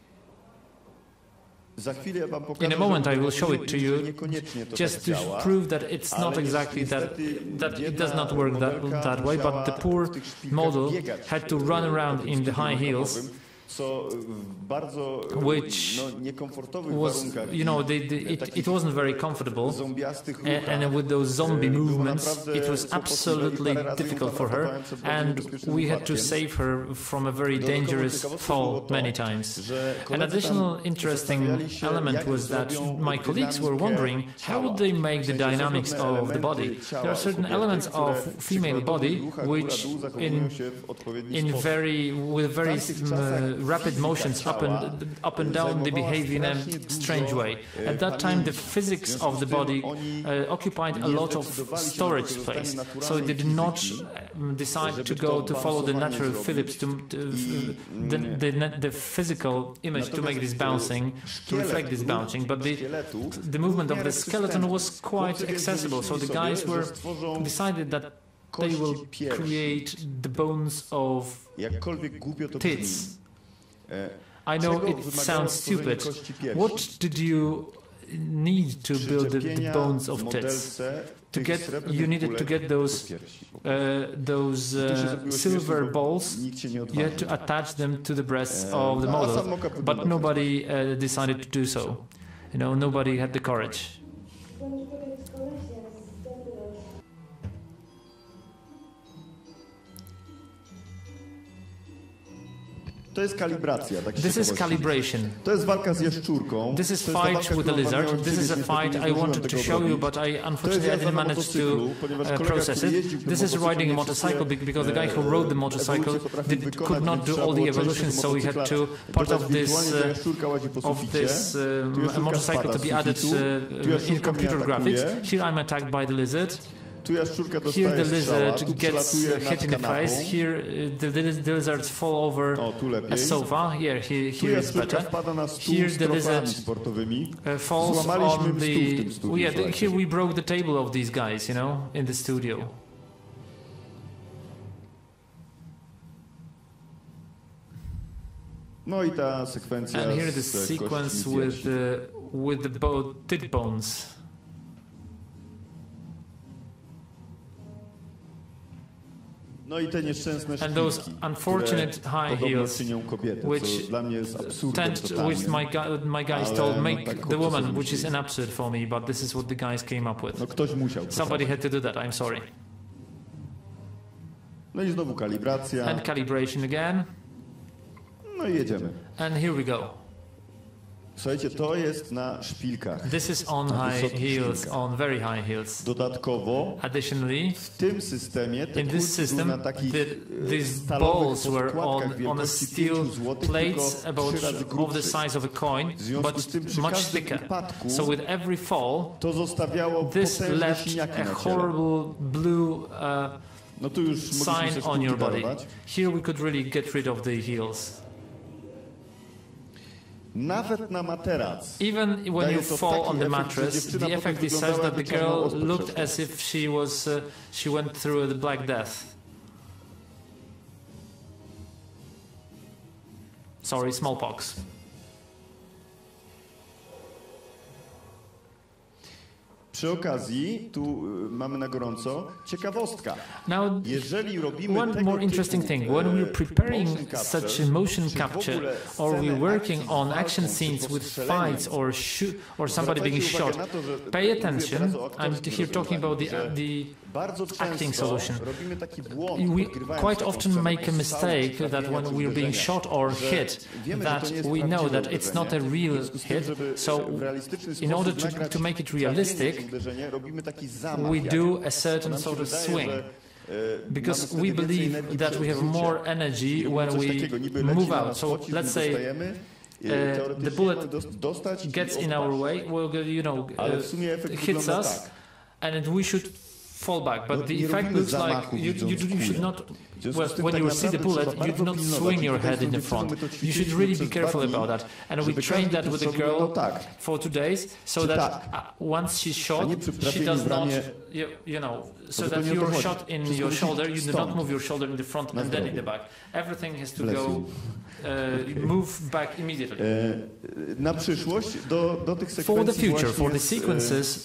Za chwilę wam pokażę, In a moment że I will show it to you, że niekoniecznie to just tak to działa. prove that it's not Ale exactly that niestety that it biedna does not work that modelka that way, but the musiała poor w tych szpilkach model biegać had to w- run po around tym in the studiu high heels, mock-upowym, co w bardzo which no, niekomfortowych was, warunkach you know, the, the, it, it wasn't very comfortable, zombiastych and, ruchach, and with those zombie było movements, naprawdę it was kłopotliwe i absolutely parę razy ją difficult for her, ratowałem przed bardzo and niebezpiecznym we had to wypadkiem. save her from a very Dodatkową dangerous ciekawostką było fall to, many times. że An koledzy additional tam interesting zastanawiali się, element jak was that zrobią my colleagues were dynamikę wondering how ciała. would they make W the sensie są dynamics pewne of the body. elementy ciała There are certain kobiety, elements które of w female body przykładowych ruchach which góra-dół zachowują in się w odpowiedni in sposób. very with very W tamtych um, czasach rapid fizyka motions up ciała and up and down they zajmowała behave in a strasznie dużo, strange way. e, At that time the pamięci. physics W związku of z the tym body oni uh, occupied a nie lot of zdecydowali się na storage wykorzystanie space, so naturalnej they did not fizyki, um, decide żeby to go to to follow the bounsowanie natural zrobić. Phillips to, to I, the, mm, the, the physical image to make this bouncing, to reflect this bouncing, but the szkieletu the movement of w the miarę skeleton was przystępny. quite Chłopcy więc accessible, so the wymyślili guys sobie, were że stworzą decided that they will kości piersi. create the bones of Jakkolwiek głupio to brzmi. tits. E, I know czego it wymagało sounds stworzenie stupid. kości piersi? What did you need to build the, the Przyczepienia bones of w tits? modelce To tych get, srebrnych you needed to kulek get those do piersi. uh, those To się uh, zrobiło silver śmieszne, bo balls. nikt się nie You odważył. had to attach them to the breasts E, of the no, a model, sam mock-up but wygląda nobody uh, decided to do so. You know, nobody had the courage. To jest kalibracja. Tak z This is ciekawości. calibration. To jest walka z jaszczurką. This is To jest ta fight walka, with a którą wam lizard. miałem This is a dzisiaj, niestety fight nie I zdążyłem wanted to tego show you, zrobić. but I To jest unfortunately I jazda didn't na manage to motocyklu, ponieważ uh, kolega, process który it. jeździł tym This is riding a motocyklu, motorcycle nie be- because the guy who rode the motorcycle did, could not do all the evolutions, so we had to part of this uh, of this um, motorcycle to be added uh, in computer graphics. Here I'm attacked by the lizard. Tu jaszczurka Here the dostaje strzała, lizard tu gets przelatuje hit in nad the face. kanapą. Here uh, the, the, the lizards fall over O, tu a lepiej. sofa. Here, here, Tu here is jaszczurka better. wpada na stół Here z the trofeami lizard sportowymi. uh, falls Złamaliśmy on stół w the. tym studiu, Oh yeah, the, słuchajcie. here we broke the table of these guys, you know, in the studio. No i ta sekwencja And here the z kości sequence piersi. with the with the bo- tit bones. No i te nieszczęsne And those szpilki, unfortunate które high podobno heels, czynią kobietę, which co dla mnie jest absurdem Tent, totalnym. which my, gu- my guys Ale told no make tak the chłopcy woman, sobie which is myśleli. an absurd for me, but this is what the guys came up with. No ktoś musiał. to Somebody zrobić. had to do that, I'm sorry. No i znowu kalibracja. And calibration again, No i jedziemy. and here we go. Słuchajcie, to jest na szpilkach. This is on Na high wysokich heels, szpilkach. on very high heels. Dodatkowo Additionally, w tym systemie te in this kurki były system, na takich the, e, these stalowych balls were podkładkach on, on a wielkości steel pięć złotych, plates tylko about trzy razy of the grubszych. size of a coin, W związku z tym but przy much każdym thicker. upadku So with every fall, to zostawiało this potężne left siniaki a na ciele. horrible blue uh, No tu już mogliśmy sign sobie on your szpilki body. darować. Here we could really get rid of the heels. Nawet na materac. Even when Daje you to fall taki on the efekt, że mattress, dziewczyna the potem effect is such wyglądała that the jakby czarną girl ospę looked przeszła. as if she was uh, she went through the Black Death. Sorry, smallpox. Przy okazji, tu y, mamy na gorąco ciekawostka. Now, Jeżeli robimy one tego more interesting typu, thing, when e, we're preparing motion capture, such a motion czy w capture, ogóle or scenę we're working akcji z on walką, action czy scenes with postrzeleniem, fights or shoot or somebody zwracajcie being uwagę shot, na to, że pay mówię attention. teraz o I'm aktorskim here talking about the, rozwiązaniu, że the bardzo acting często solution. robimy taki błąd, we odgrywając quite taką often scenę make a strzału, mistake czy that trafienia, when czy we're being uderzenia, shot or że hit, wiemy, że that to nie jest we know prawdziwe that it's not a uderzenie. real W związku z tym, hit. żeby So w realistyczny in order sposób to, nagrać to make it trafienie realistic, czy uderzenie, robimy taki zamach we jakiś. do a certain Nam się sort of wydaje, swing. że, e, because mamy we wtedy więcej believe energii that przy we have odwrócie. more energy I robimy when coś we takiego, niby leci move na out. nas So pocisk, my let's say dostajemy, e, uh, teoretycznie the bullet mamy dos- dostać i gets in odpaść. our way, well, you know, Ale w uh, sumie efekt hits wygląda us, tak. and we should fall back. But No, the nie effect robimy looks like zamachu, you, you, widząc you should kulę. not. W związku Well, z tym when tak you see the naprawdę bullet, trzeba you do bardzo not pilnować. swing your Tutaj head z tą in the dziewczyną front. my to You should ćwiczyliśmy really be przez dwa careful dni, about that. And we żeby trained każdy that with the tuż girl wyglądał tak. for two days, so Czy that tak. uh, once she's A shot, nie przy she trafieniu does w not, ramię. you, you know, so to that nie o to you're chodzi. shot in Wszystko your musi shoulder, być you do stąd. not move your shoulder in the front Na and then in zdrowie. the back. Everything has to Bless go, you. uh, move back immediately. E, na przyszłość do, do tych For sekwencji the future, właśnie for the z, e, sequences,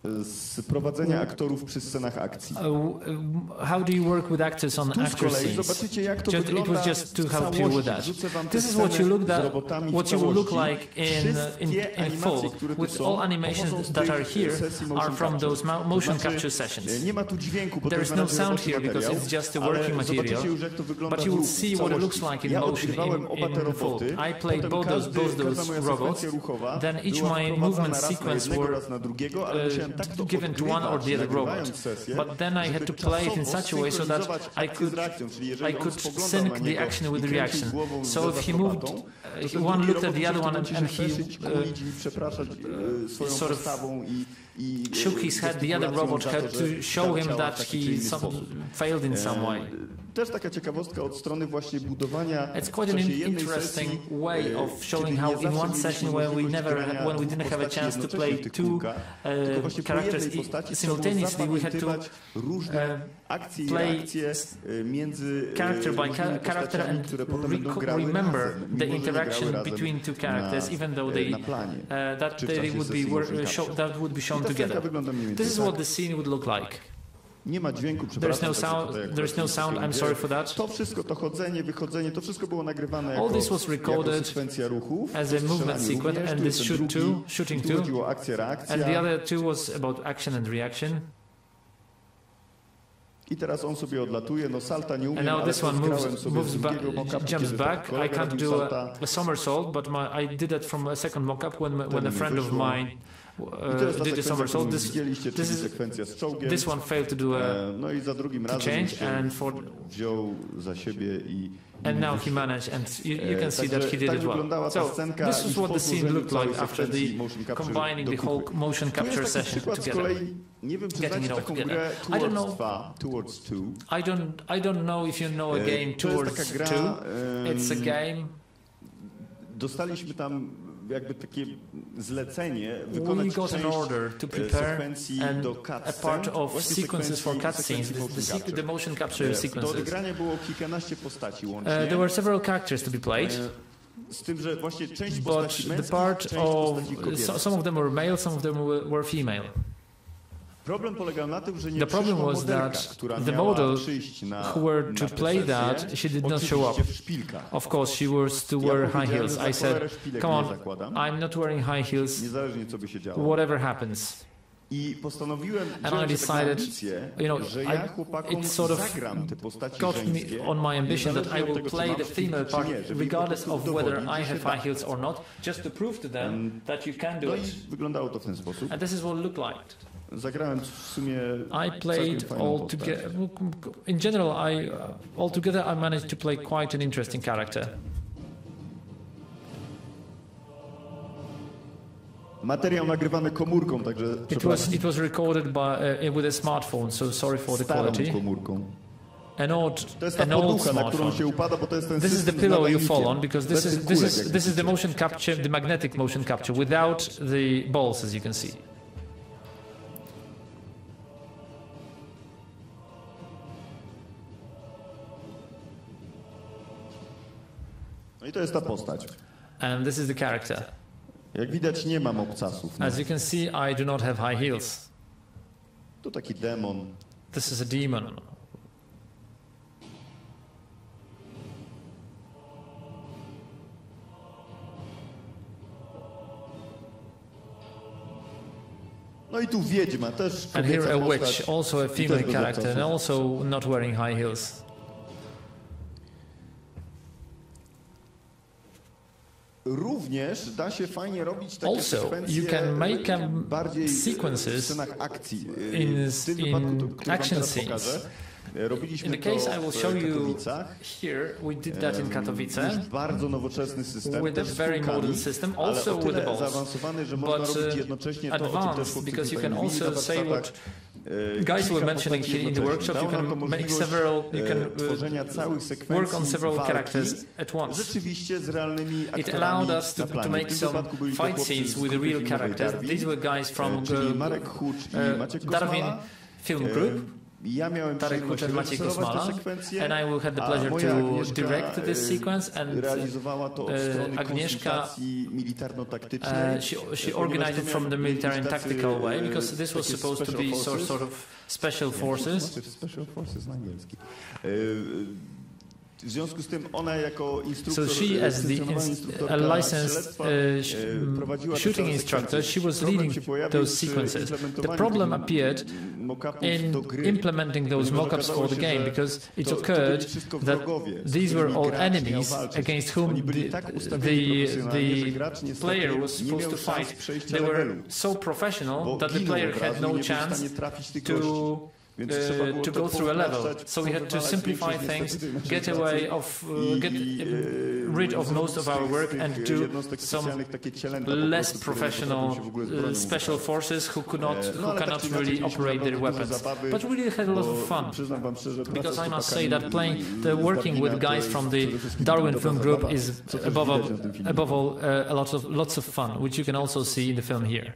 z prowadzenia aktorów przy scenach akcji. Uh, how do you work with actors on Tu z actor kolei scenes? zobaczycie, jak to Just, it wygląda was just to w help you with całości. that. Wrzucę wam This tę is what you scenę look z that, robotami w what you will look całości. like in, in, Wszystkie in animacje, full, które tu with są, all pochodzą animations z that tych are here sesji motion are from capture. those mo- To motion znaczy, capture sessions. nie ma tu dźwięku, bo There to is jest no na razie sound roboczy here because materiał, it's just a ale working zobaczycie material, już, jak to wygląda but you w will ruchu, w see what it looks całości. like in Ja motion, odgrywałem in, oba te in roboty, full. I played potem both those, każdy, both każda those moja robots, sekwencja ruchowa then each była my wprowadzana movement raz na sequence jednego, were raz na drugiego, ale musiałem tak to uh, given to one or the other nagrywając robot. sesję, But then I had żeby to play it in czasowo such a way so that synchronizować I akcję could, z reakcją, czyli I jeżeli on could spoglądał sync na the niego action with i the kręcił reaction. głową So za if he moved, zaprobatą, uh, to ten one drugi looked at robot the other musiał one and, się and he śpieszyć, uh, kulić i przepraszać e, swoją sort of postawą i, i shook his head. The other robot gestykulacją had za to, że to show him działa w that taki czy he inny some, sposób. failed in some way. Też taka ciekawostka od strony właśnie budowania It's quite w an czasie jednej interesting sesji, way e, of showing kiedy how nie in zawsze one mieliśmy session when we możliwość never grania had, when we dwóch didn't have a postaci chance to jednocześnie play w tych two kółkach, tylko uh, właśnie po characters jednej i- postaci simultaneously. We had to zapamiętywać różne uh, akcje i play reakcje e, między e, character by różnymi cha- character postaciami, and które potem będą reco- grały remember razem, the mimo że nie interaction grały razem between two characters, na, even though e, they na planie. uh, that czy w they czasie would be sesji were, motion show, capture. that would be shown I ta scenka together. wygląda mniej więcej This is tak. what the scene would look like. Nie ma dźwięku, There's przepraszam. no także sound. tutaj akurat There's no nie sound. I'm wiem. sorry for that. To wszystko, to chodzenie, wychodzenie, to wszystko było nagrywane All jako, this was recorded jako sekwencja ruchów. as a movement strzelanie sequence, również, and tu this jest shoot ten drugi, too, shooting tu too. chodziło o akcję, reakcja. And the other two was about action and reaction. I teraz on sobie odlatuje, no salta nie umiem, And now ale this one pozgrałem moves, sobie moves z back, drugiego mockupu, jumps kiedy back. I kolega can't robił do salta. a, a somersault, but my, I did that from a second mock-up when, when a mi friend of wyszło. mine I to jest uh, ta did a sekwencja, somersault. którą This, widzieliście, this, czyli is, sekwencja z czołgiem. this one failed to do a E, No i za drugim to razem change, się and for wziął za siebie i... and i now he wyszło. managed, and you, you E, can see that także he did tak it well. wyglądała ta So scenka this i is w what the scene podłożeniu looked całej like after sekwencji the motion capture combining do the whole kupy. motion Tu jest capture taki session przykład z together. kolei, nie wiem czy Getting znacie it all taką together. grę I don't Towards know. dwa, Towards two. I don't, I don't know if you know a E, game to jest towards taka gra, two. em, It's a game. Dostaliśmy tam jakby takie zlecenie We wykonać got an część order to e, prepare sekwencji and do a cutscene, part of właśnie sequences for sekwencji- cutscenes, sekwencji the, the, motion sequ- the capture. motion capture E, Do sequences. odegrania było kilkanaście postaci łącznie. Uh, there were several characters to be played, E, Z tym, że właśnie część but postaci the męskich, part część of postaci kobiecych. so, some of them were male, some of them were, were female. Problem polegał na tym, że nie The problem przyszła was modelka, that która the miała model przyjść na, who were na to tę play sesję, that, she did not show oczywiście up. w szpilkach. Of course, she was to Ja wear high powiedziałem, heels. że I za cholerę said, szpilek come nie on, zakładam, I'm not wearing high heels, niezależnie co by się działo. whatever happens. I postanowiłem, And I wziąłem się taką decided, ambicję, you know, że I- ja chłopakom it sort of zagram te postaci got żeńskie. me on my ambition that I niezależnie od will tego, czy play mam the szpilki, female czy part nie, żeby im po regardless prostu of whether udowodnić, I że have się da. high heels or not, just to prove to them that you can do No it. i wyglądało to w ten sposób. And this is what it looked like. Zagrałem w sumie I całkiem played fajną all postać. together. In general, I uh, altogether I managed to play quite an interesting character. Materiał nagrywany komórką, także It was przepraszam, it was recorded by uh, with a smartphone, so sorry for the starą quality. komórką. An old To jest ta an old poducha, na którą smartphone. się upada, bo to jest ten This is the system z pillow you nadajnikiem. fall on because this Bez is tych this kulek, is jak this is the widzicie. motion capture, the magnetic motion capture without the balls, as you can see. No i to jest ta postać. And this is the character. Jak widać, nie mam obcasów. No. As you can see, I do not have high heels. To taki demon. This is a demon. No i tu wiedźma, też And here a kobieca witch, postać. also a I też female bez character, and obcasów. also not wearing high heels. Również da się fajnie robić takie Also, sekwencje you can make um, bardziej sequences w scenach akcji. in- w tym in wypadku, to, który wam action teraz scenes. pokażę, robiliśmy In the case I to will w show you Katowicach. here, we did that in Katowice. Już bardzo nowoczesny system, With a też z very kulkami, modern system, ale also o with the tyle balls. zaawansowany, że można But, robić uh, jednocześnie to, o czym też advanced, chłopcy because you tutaj can mówili na also say warsztatach. what E, guys kilka were mentioning postaci here in the jednocześnie. workshop. You Dało nam to can make możliwość, several, you e, can uh, tworzenia całych sekwencji work on several walki characters at once. rzeczywiście z realnymi It aktorami allowed us to, na planie. to W make tym some wypadku byli to fight chłopcy scenes z with grupy real filmowej characters. Darwin, These were guys from e, czyli uh, Marek Hucz i uh, Maciek Darwin Kosmala. Film E, Group. ja miałem Tarek przyjemność Kuczyn, Maciej reżyserować Kosmala, tę sekwencję, and I will have the a pleasure moja to Agnieszka, direct this e, sequence, and realizowała to od e, strony Agnieszka, konsultacji militarno-taktycznej. Uh, she, she ponieważ organized to it from miały the być military and tacy, tactical way, e, because this was takie supposed to special be sort, forces. sort of special forces. Special Forces na angielski. E, W związku z tym ona jako instruktor, So she, as the licencjonowana ins- instruktorka a licensed strzelectwa, uh, sh- e, prowadziła te shooting całe instructor, sekwencje. she was Problem leading się pojawił those przy sequences. The implementowaniu problem tych appeared mock-upów in do gry, implementing those ponieważ mock-ups for okazało the się, game, że because it to- to occurred byli wszystko that wrogowie, z these were którymi all gracz miał enemies walczyć. against whom Oni byli the, tak ustawieni the, profesjonalnie, że the gracz niestety player was nie supposed miał to szans fight. przejścia They were levelu, so professional bo that the ginął player od had razu i no nie był w chance stanie trafić tych gości. to Więc trzeba uh, było to to go through a level. powtarzać, So we had to powtarzać simplify większość things, niestety naszej get pracy away of, uh, i- get i, uh, e, rid of most of our z work tych and do jednostek some specjalnych takie cielęta po less prostu, które nie professional potrafią się w ogóle z bronią uh, special uprawiać. forces who could not, E, no, who ale tak cannot czy inaczej really mieliśmy operate their naprawdę dużo weapons. zabawy, But we really had a lot bo of fun. przyznam wam szczerze, praca Because z I must say chłopakami that playing z the working with Darwina to guys jest from the przede wszystkim Darwin dobra Film zabawa, Group is co też above all, widać na tym filmie. above all uh, a lot of lots of fun, which you can also see in the film here.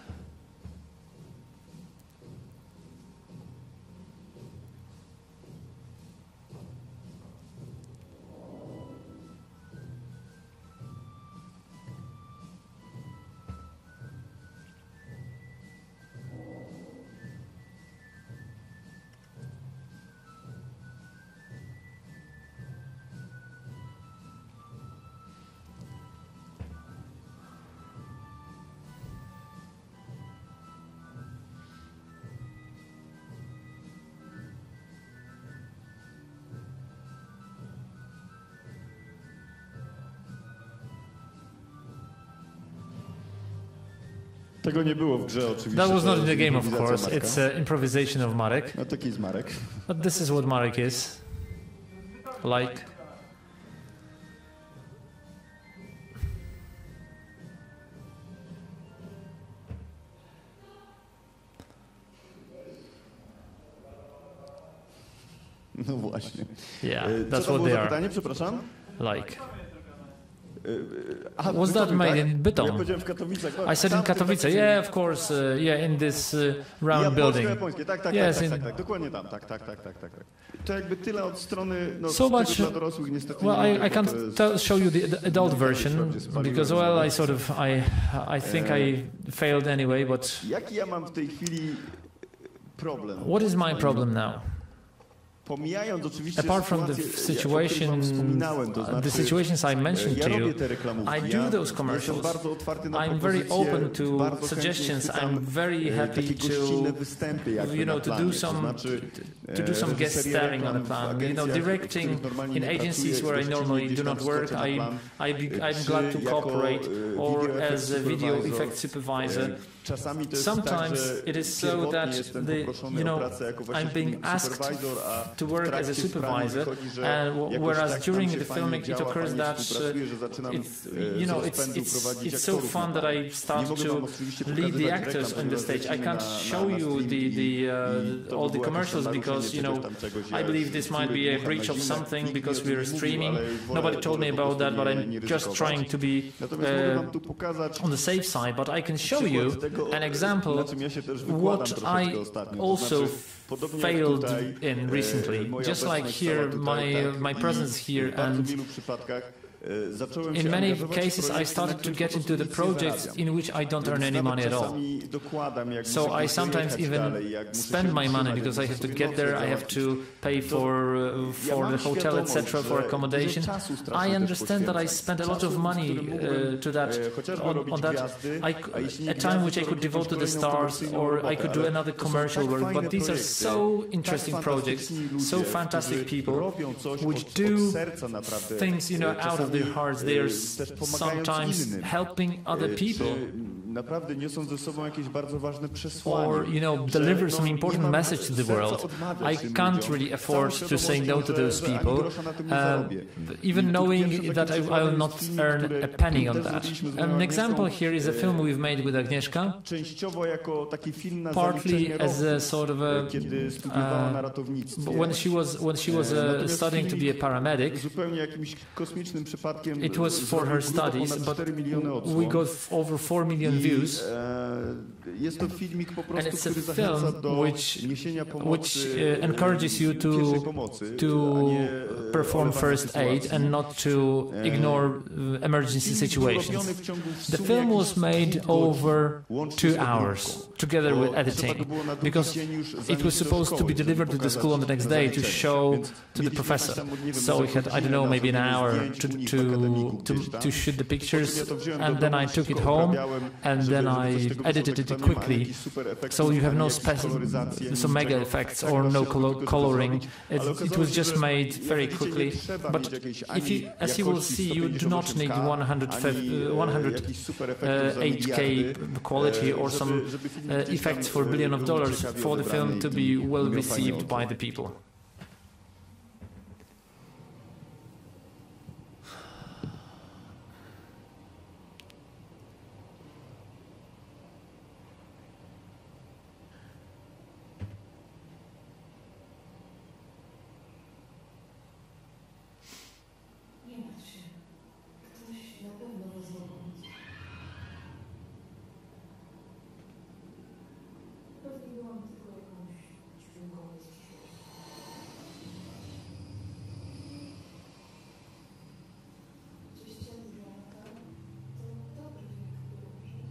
Tego nie było w grze oczywiście. That was to not in the jest game, of improwizacja course. Marka. It's uh, improvisation of Marek. No taki jest Marek. But this is what Marek is like. No właśnie. Yeah, E, that's Co to what było they za are pytanie, przepraszam? like. A, Was that Bytom, made tak? in Bytom? Ja powiedziałem w Katowicach. No, I said tam in w tym Katowice. takim- Yeah, of course. Uh, yeah, in this uh, round Japońsko, building. japońskie, tak, tak, Yes, tak, in- tak, tak, tak, dokładnie tam, tak, tak, tak, tak, tak, tak. To jakby tyle od strony, no, So z tego much- dla dorosłych niestety Well, nie I, mogę, I bo to can't jest- tell, show you the ad- adult version Spaliłem because, różne well, I rzeczy. sort of, I, I think I failed anyway. But Jaki ja mam w tej chwili problem? what is my problem now? Pomijając oczywiście Apart from the sytuację, situation, o której wam wspominałem, to uh, znaczy, the situations I mentioned ja to robię you, te reklamówki, I do ja those commercials. jestem bardzo otwarty na I'm very propozycje, open to bardzo chętnie suggestions. chwytam, I'm very e, happy takie to, gościnne występy jakby you know, na to planie, do some, to znaczy, to do some guest reżyseria starring on the reklam w plan. You know, agencjach, w directing których normalnie in nie agencies pracuję, where I gościnnie normally gdzieś do tam not work. wskoczę na I, plan, I be, czy I'm glad to jako, cooperate, e, or video as a effect video supervisor. effect supervisor. Czasami to jest Sometimes tak, że it is so pierwotnie that jestem the, poproszony you know, o pracę jako właśnie I'm being film asked supervisor, a to w work as a trakcie sprawy supervisor, wychodzi, że and w- jakoś whereas tak nam during się the fajnie filming it działa, occurs fajnie that współpracuję, że zaczynam, it's, e, you z know, it's, rozpędu it's, prowadzić it's so aktorów fun na that planie. I start Nie mogę to wam oczywiście lead the pokazywać actors reklam, on the ponieważ stage. I lecimy can't na- show na you stream the, i- the, i uh, to all by the było commercials jakieś tam because, you know, naruszenie czegoś tam, I czegoś. believe Ja this czuję might be a dmucham breach na of zimne. something Nikt mi because o tym we're nie mówił, streaming. ale wolę- Nobody told me wolę po about that, but prostu nie- I'm nie just ryzykować. trying to be Natomiast mogę wam uh, tu pokazać on the safe side, but I can show przykład you tego, an example na czym ja się też wykładam what troszeczkę I ostatnio. To also znaczy, podobnie jak failed tutaj, in e, recently. moja Just like obecność here, cała tutaj, my tak, my i presence here, w bardzo and wielu przypadkach e, zacząłem in się many angażować w cases I projekty, na started to których get po into the prostu nic nie projects zarabiam. in which I don't earn Więc any nawet money at all. czasami dokładam, jak So muszę I gdzieś sometimes dojechać even dalej, jak muszę spend się my money utrzymać, because I jak have to muszę get sobie there. nocleg I have to załatwić. pay for uh, Ja for mam the hotel, et cetera, świadomość, for że accommodation. dużo czasu strasznie I też understand that I poświęcam. spend a lot of Czasu, money który mógłbym, uh, to that e, chociażby on, robić on that gwiazdy, I, a jeśli nie a time gwiazdy, which I to could robić devote to the kolejną stars, komercyjną or I robotę, could do ale another to są commercial tak work. fajne But these are projekty, so tak interesting projects, fantastyczni ludzie, so fantastic którzy people, robią coś which od, do od serca naprawdę. things, you know, E, out of their czasami, hearts. They are e, też pomagając sometimes innym. helping other E, people, czy naprawdę niosą ze sobą jakieś bardzo ważne przesłanie. or you know, że, deliver no, some nie important mam message to the serca world. odmawiać I tym can't ludziom, really z afford całą to say no świadomością, to those że- że ani people, grosza na tym nie uh, zarobię. even I tu knowing pierwszym that I, takim I will przykładem not jest film, earn który a penny on też that. zrobiliśmy z moją An example Agnieszką, here is a e, film we've made with Agnieszka, częściowo jako taki film na partly zaliczenie as a roku, sort of a, kiedy studiowała uh, na ratownictwie. but when she was when she was E, uh, natomiast studying to be a film paramedic, zupełnie jakimś kosmicznym przypadkiem it was for zrobił her grubo studies, ponad but cztery miliony we odsłon. got over four million I views. Jest to filmik po And prostu, it's a który zachęca film do which, niesienia which pomocy, uh, encourages you to, pierwszej pomocy, to a nie perform olewania first aid sytuacji. and not to ignore uh, emergency Film był robiony situations. w ciągu w The sumie film jakichś was made dwóch godzin, over łącznie z two hours, obróbką. together Bo with trzeba editing, to było na drugi because dzień już it zanieść was do supposed to szkoły, be żeby delivered to the pokazać school on the next na day to zaliczenie. show Więc to the mieliśmy professor. tam, nie wiem, So we had, I don't know, maybe an hour to, zdjęć u nich w to, akademiku to, gdzieś tam. to shoot the Po czym pictures, ja to wziąłem do and then domu, I took it wszystko home, obrabiałem, and żeby- then żeby coś I z tego wyszło, edited tak it to nie ma quickly. jakichś super efektów, So you have ani no jakiejś special, koloryzacji, ani some mega niczego. effects Tak, or no raczej colo- tylko to coloring. zrobić. It, Ale it okazało was się, just że made jak very widzicie, nie quickly. trzeba But mieć jakiejś if ani you, as you will jakości see, you do not need sto pięćdziesiąt one hundred, ani, uh, one hundred jakichś super uh, efektów za eight K miliardy, quality or żeby- some żeby film uh, gdzieś tam, effects for a billion of był dollars ciekawie for the odebrany film to i be well miał fajny received odbiór. by the people. Nie martw się. Ktoś na pewno wezmę pomoc. Pewnie byłam tylko jakąś szpionką z przyszłości. Gdzieś ciemny Bianka, to dobry wiek, by umrzeć.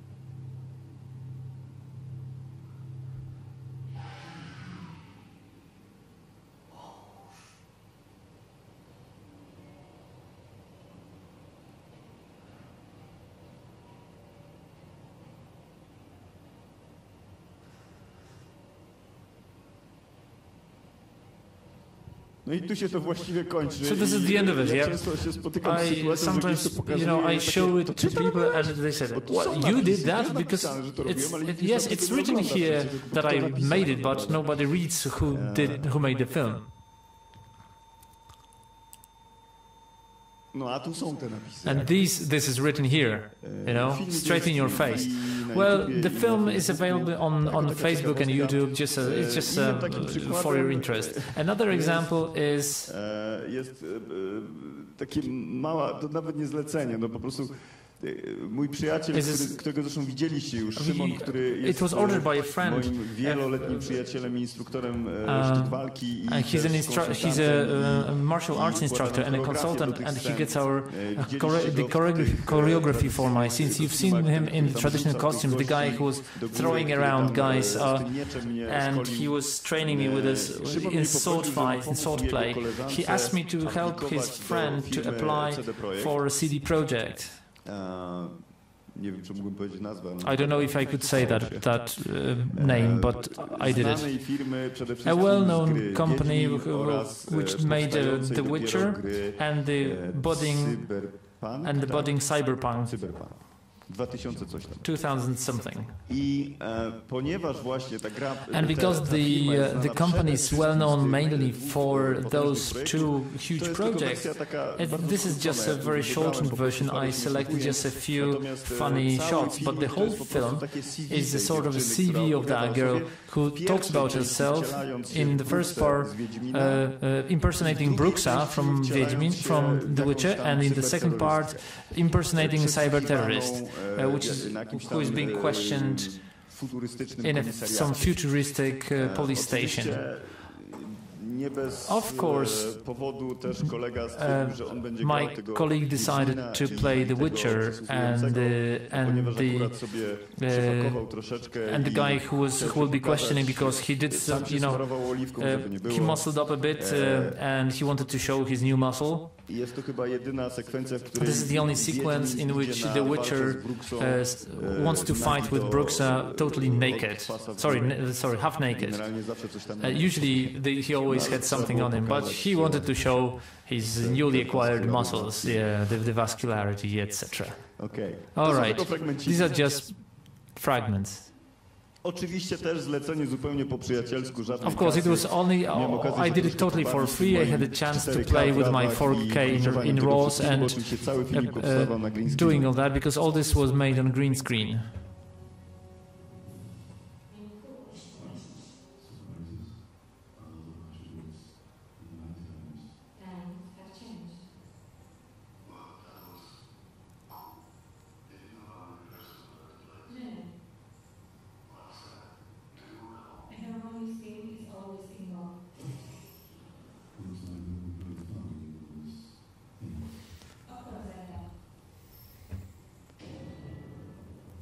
No i tu się to właściwie kończy. So this is the end of it, ja yeah. często się spotykam z I sytuacją, że sometimes, gdzieś to you pokazuję know, I takie, show it to to ty to people robiłeś? and they said, Bo tu "What, są you napisy, did to that?" jest Because napisane, że to robiłem, it's, ale it, nikt nie yes, zobaczy it's tego written ogląda here przecież, that kto I napisał made to, it, but prawda? nobody reads who did, who made the film. No a tu są te napisy. And these, this is written here, you know, Film straight in your jest face. i na Well, YouTubie, the i na film Facebooku. is available on, Taka- on taka Facebook and ciekawostka. YouTube. Just a, it's just Innym um, takim przykładem, for your interest. Another jest- example is E, Jest e, e, takie mała, to nawet nie zlecenie, no po prostu e, mój przyjaciel, Is this- który, którego zresztą widzieliście już, He- Szymon, który it jest was ordered by a friend. moim wieloletnim przyjacielem i instruktorem e, Um, sztuk walki i and he's an też instru- he's konsultantem a, uh, i- martial i arts instructor and a układam consultant, choreografię do and tych he scen. gets our E, uh, widzieliście chore- go the w choreography, tych, e, choreography for my tradycyjnych since you've seen filmach, him który in tam traditional rzucał tych costumes, the guy gości who was do góry, throwing który around tam, e, guys, z uh, tym mieczem mnie and szkolił. he was training me with us Szymon in mnie sword poprosił, żeby fight, in pomóc sword jego play. koleżance He asked me to help his aplikować do friend to firmy apply C D Projekt. for a C D project. E, Nie wiem, czy mógłbym powiedzieć nazwę. ale- I don't know if I could say that that uh, name, but I did it. Znanej firmy przede A wszystkim well-known z gry company Wiedźmin who- oraz, e, which made uh, powstającej The dopiero Witcher gry, and the e, budding Cyberpunk, and the tak? budding Cyberpunk Cyberpunk. dwa tysiące coś tam. two thousand something. I e, ponieważ właśnie ta gra... And te- because ta the firma jest uh, the znana company is przede well known wszystkim z mainly tych for potężnych those projektów, two to huge jest tylko projects. wersja taka It, bardzo this is skrócona, just a ja very wybrałem shortened po prostu version. parę I selected wstępuję. just a few Natomiast, e, funny cały shots, film but the to whole jest po prostu film takie C V is the tej sort of a dziewczyny, C która V of that opowiada girl sobie who w talks about pierwszej herself części wcielając się in w the first Brukse part, z uh, Wiedźmina, uh, impersonating Bruxa from Wiedźmin, from The Witcher, and in the second part, impersonating a cyber terrorist, uh, which is who is being questioned in a, some futuristic uh, police station. Nie bez Of course, e, powodu też kolega Uh, stwierdził, że on będzie grał my tego colleague decided Wiedźmina to i play The tego Witcher, and przysłuchującego, uh, and ponieważ the akurat sobie przepakował troszeczkę and the i guy who was chciał who will be pokazać, questioning because he did sam some, się you know, smarował oliwką, żeby nie uh, było. he muscled up a bit uh, and he wanted to show his new muscle. I jest to chyba jedyna sekwencja, w której This is the only Wiedźmin sequence in idzie which na The walkę Witcher z Bruksą, uh, s- wants to nagi fight with do- Bruxa totally od naked. pasa w Sorry, górę. n- sorry, half naked. Generalnie zawsze coś tam Uh, usually the, he always had something on him, but he wanted to show his newly acquired muscles, yeah, the, the vascularity, et cetera. Okej. All To są right, tylko fragmenciki. these are just fragments. Oczywiście też zlecenie zupełnie po przyjacielsku, żadnej Of course, it kasy. was only, Miałem okazję I się did it troszkę totally for pobawić free. I w had a moim chance to cztery K play with my prawach four i K in, używanie in tego RAWs wszystkiego, and oczywiście cały uh, filmik powstawał na green uh, screen. doing all that because all this was made on green screen. Times have changed.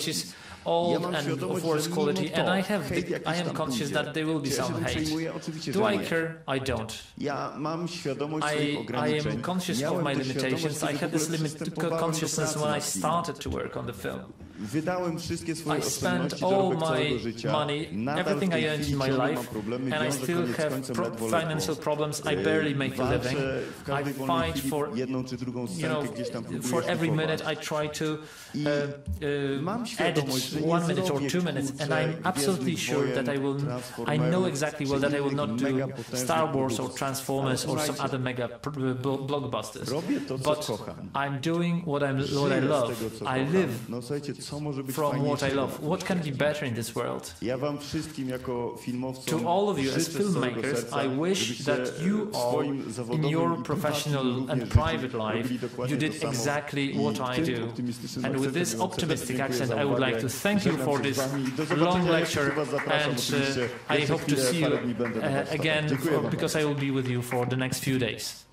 which is old mam and świadomość, of że worse mimo quality, to and I have, hejt the, jakiś I am tam conscious pójdzie. that there will be Czy ja się some tym hate. przejmuję? Oczywiście, Do że I nie. care? I don't. Ja mam świadomość swoich I, I ograniczeń. am conscious of Miałem my to świadomość, limitations. I kiedy had w ogóle this limit przystępowałem do consciousness pracy when I nad filmem. started to work on the film. Wydałem wszystkie swoje I spent oszczędności, all dorobek my całego życia. money, Nadal everything w tej I earned chwili in my ciągle life, mam problemy, and I wiążę still koniec z have końcem pro ledwo, financial ledwo. problems. I barely make a living. Walczę w każdej I wolnej fight chwili for, jedną czy drugą you scenkę know, gdzieś tam próbuję for every szlifować. minute I try to I uh, mam uh, świadomość, że edit nie one minute or zrobię, two minutes, and kurczę, I'm absolutely Gwiezdnych sure that I Wojen, will. I Transformerów, know exactly well that I will not czy innych do mega potężnych Star Wars or produkcji. Transformers Ale or some słuchajcie, other mega pr- blo- blockbusters. robię to, co But kocham. I'm doing what I'm what Żyję I z love. tego, co I kocham. live No słuchajcie, co może być from what I fajniejszego love. na tym What can be świecie? better in this world? Ja wam wszystkim jako filmowcom To all of you as życzę z całego filmmakers, serca, I wish żebyście that you w all, swoim in zawodowym i your prywatnym professional również and życiu private life, robili dokładnie you to did samo. exactly I what I tym do. optymistycznym And with akcentem this wam optimistic serdecznie accent, dziękuję I would za like to uwagę. thank you Żegnam for się z this wami i do long zobaczenia. Ja się lecture, was zapraszam and oczywiście. uh, I Jeszcze hope to chwilę, see you parę dni będę na uh, warsztatach. again Dziękuję for, wam because I will be with you for the next few days.